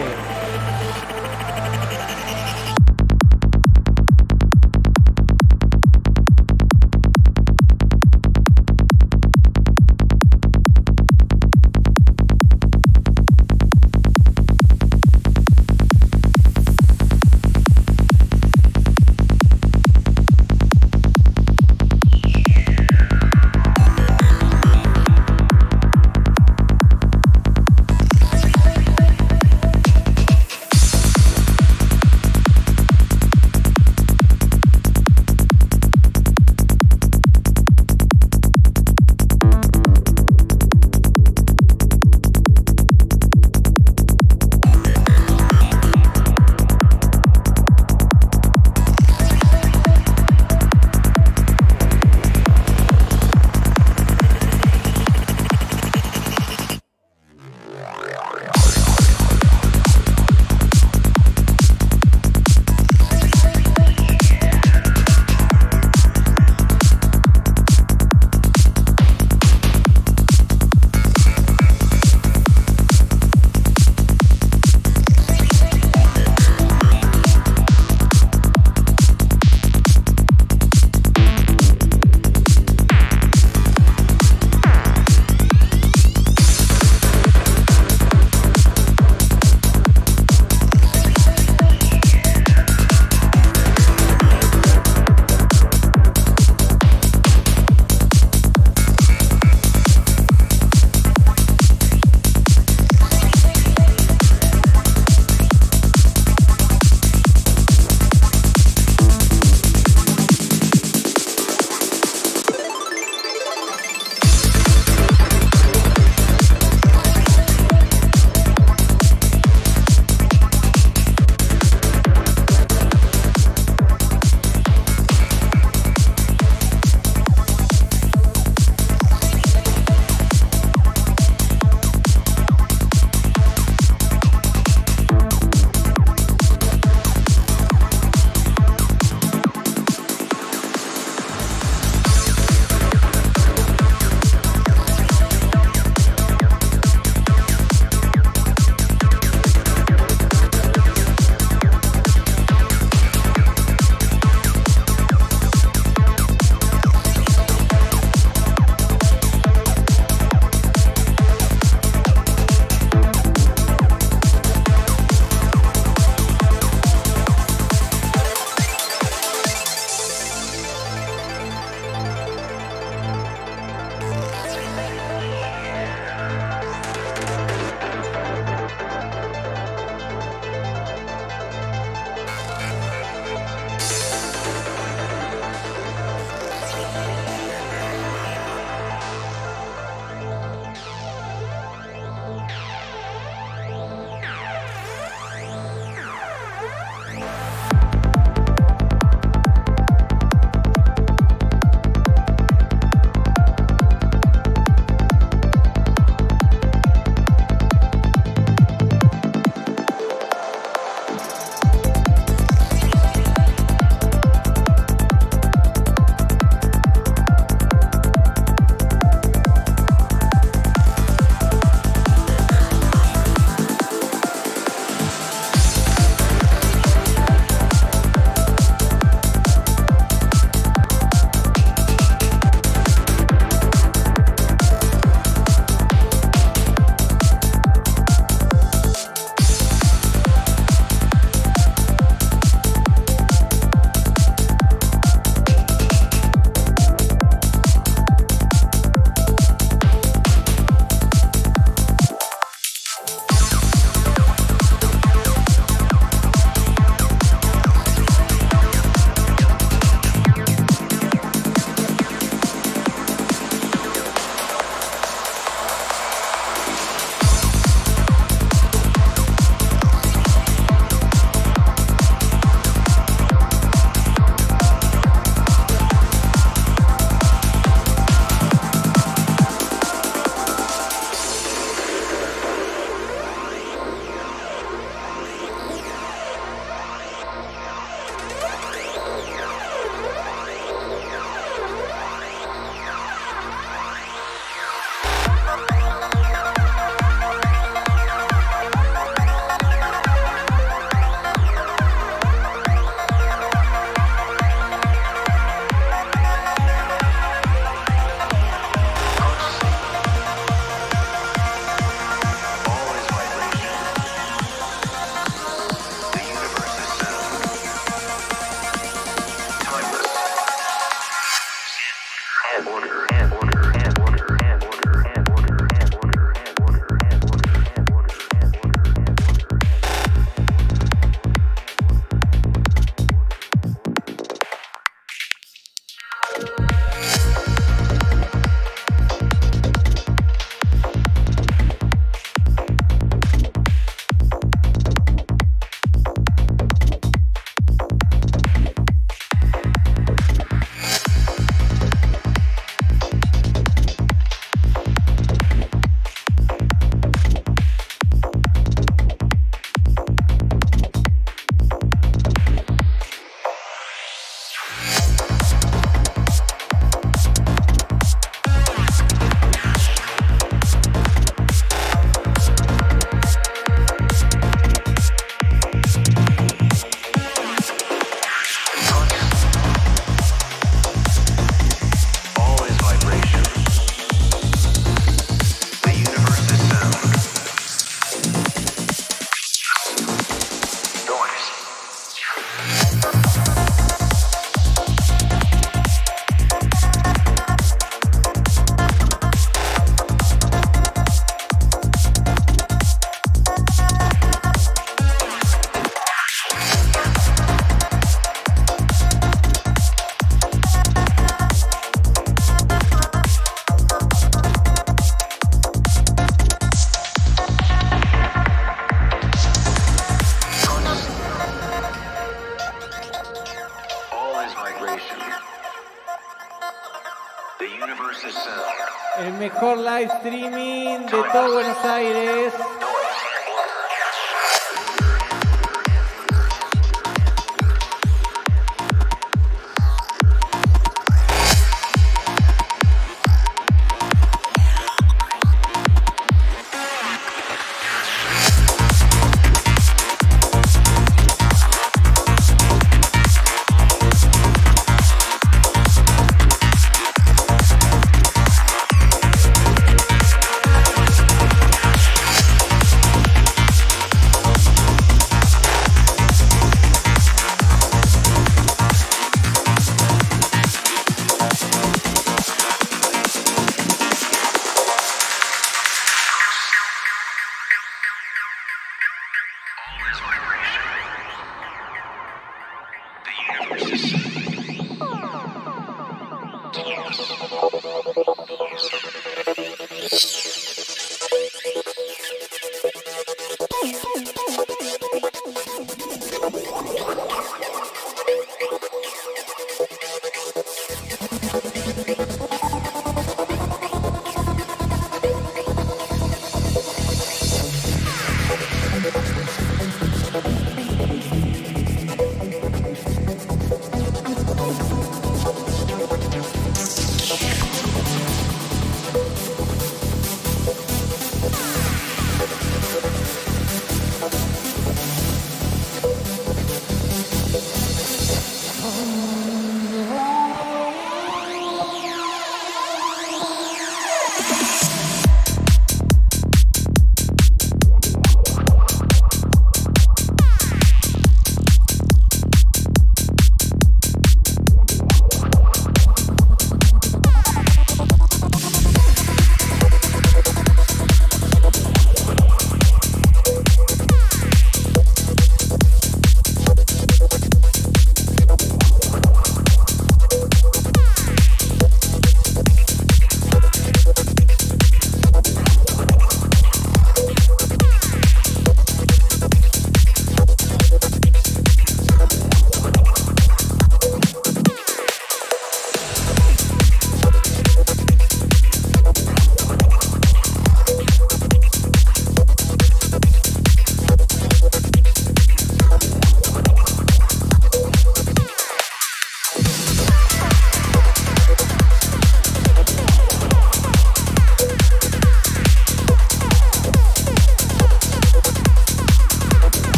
El mejor live streaming de todo Buenos Aires.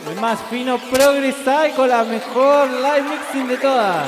el más fino progresar con la mejor live mixing de todas.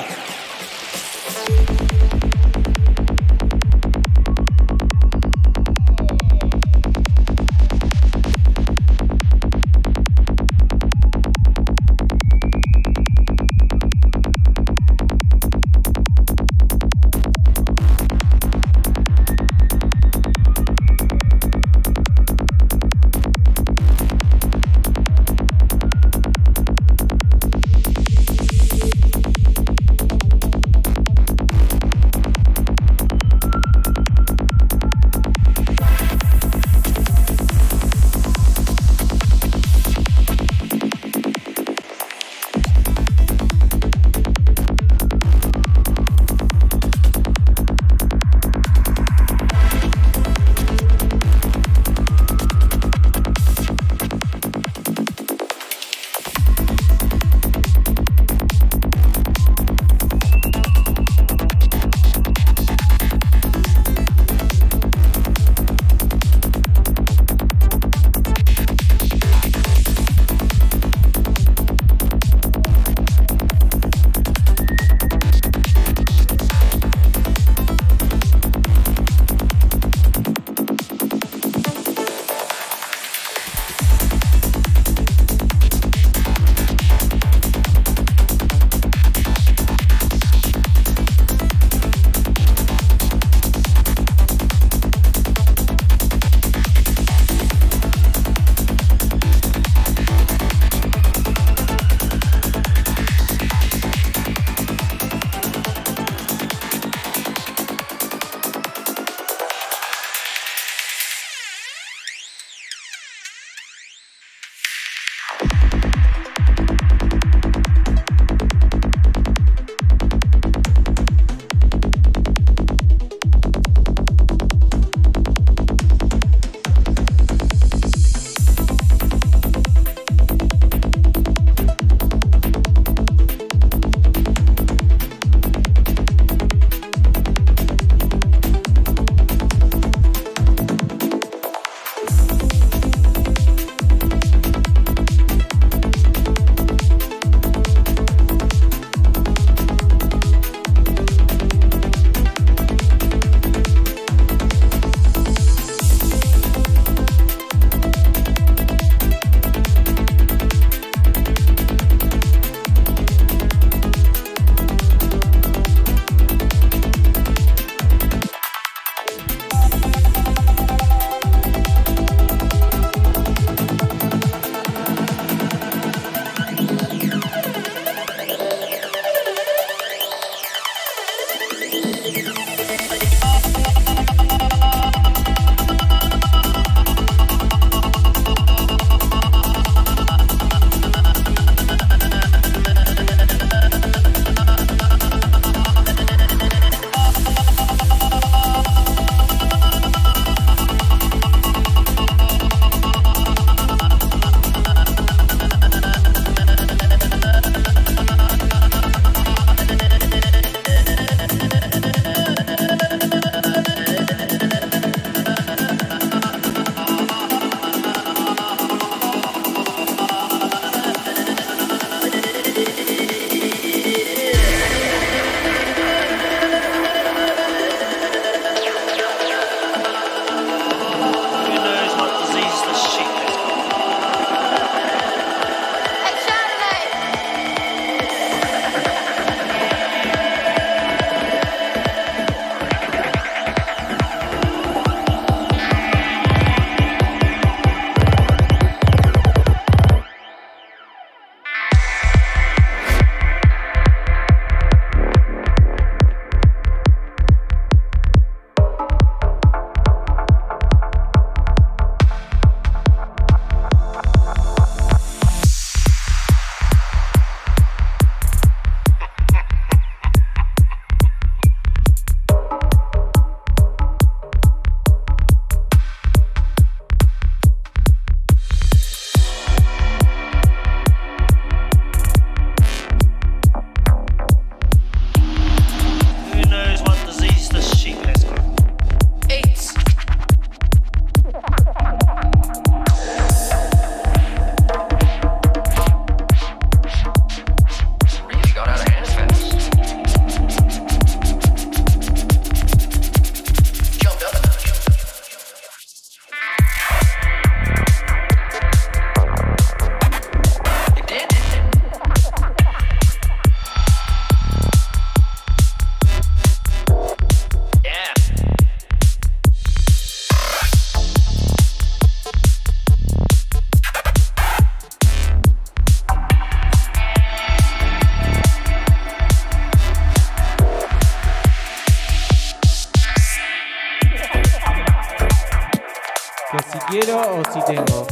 Que si quiero o si tengo.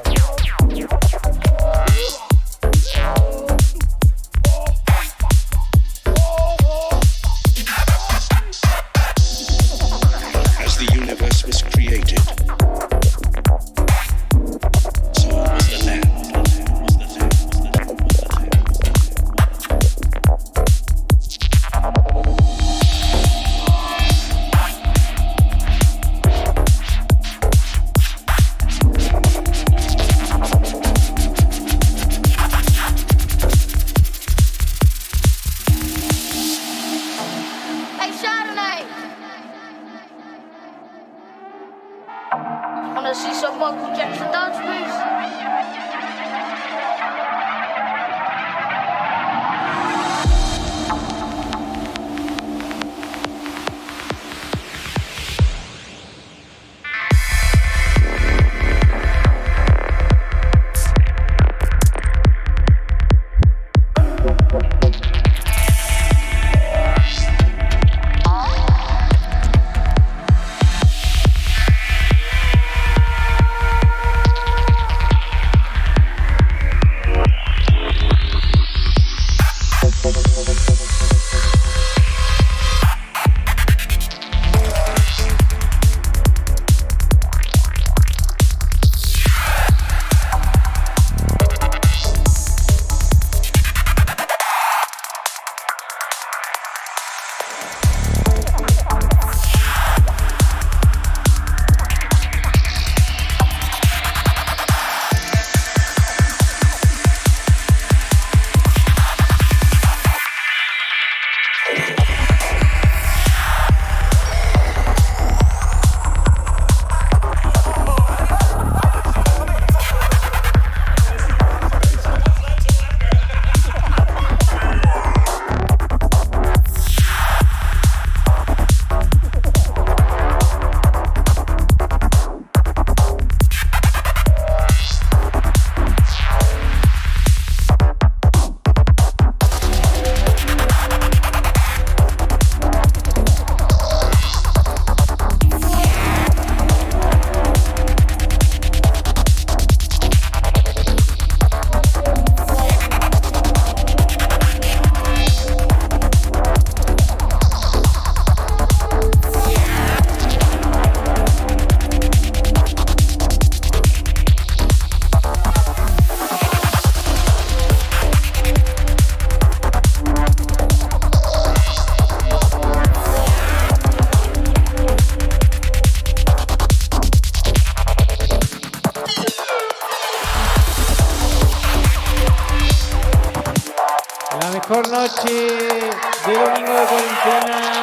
As the universe was created, so was the land. Wanna see some Michael Jackson dance moves? Mejor noche de domingo de cuarentena.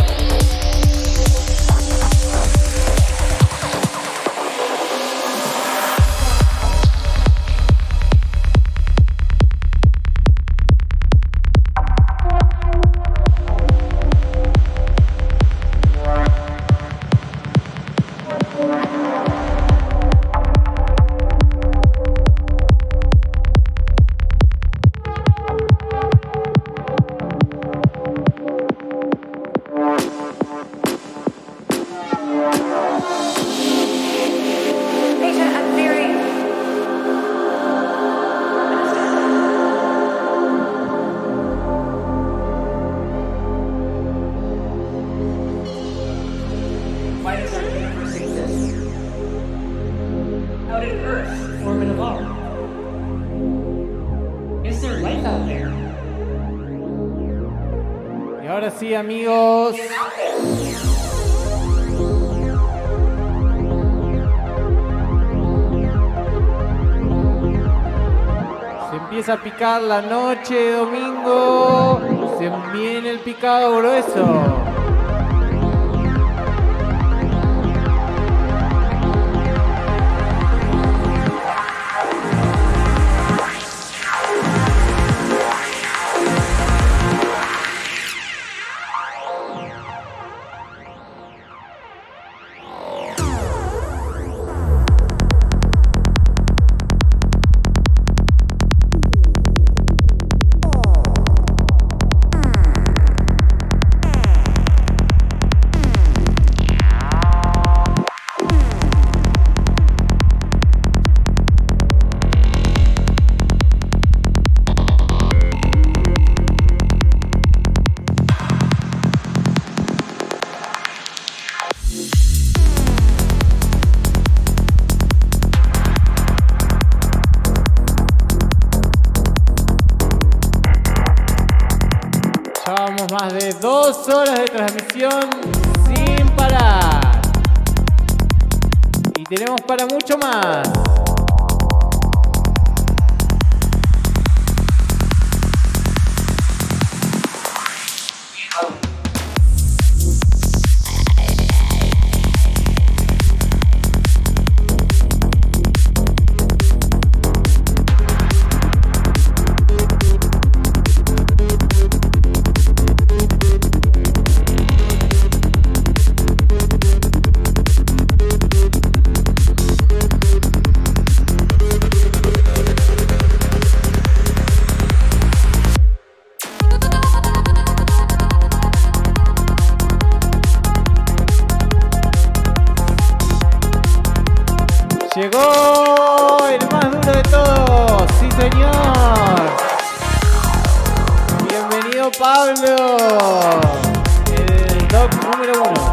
Y ahora sí, amigos. Se empieza a picar la noche de domingo. Se viene el picado grueso. más de dos horas de transmisión sin parar. Y tenemos para mucho más. Llegó el más duro de todos, sí señor. Bienvenido Pablo, el doc número uno.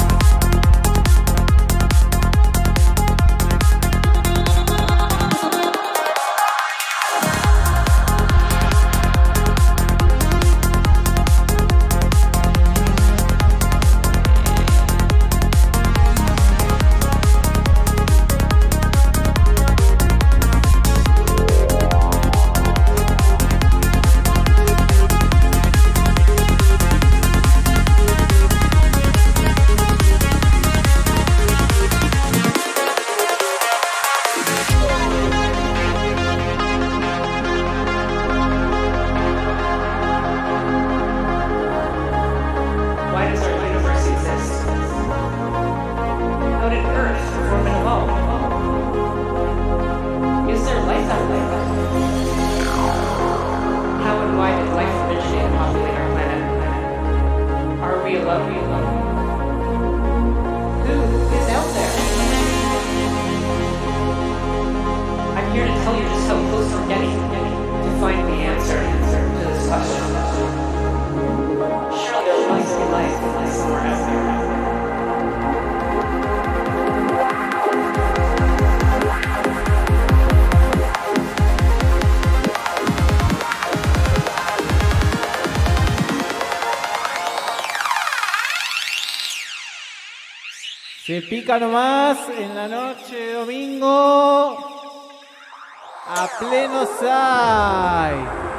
Se pica nomás en la noche de domingo a pleno side.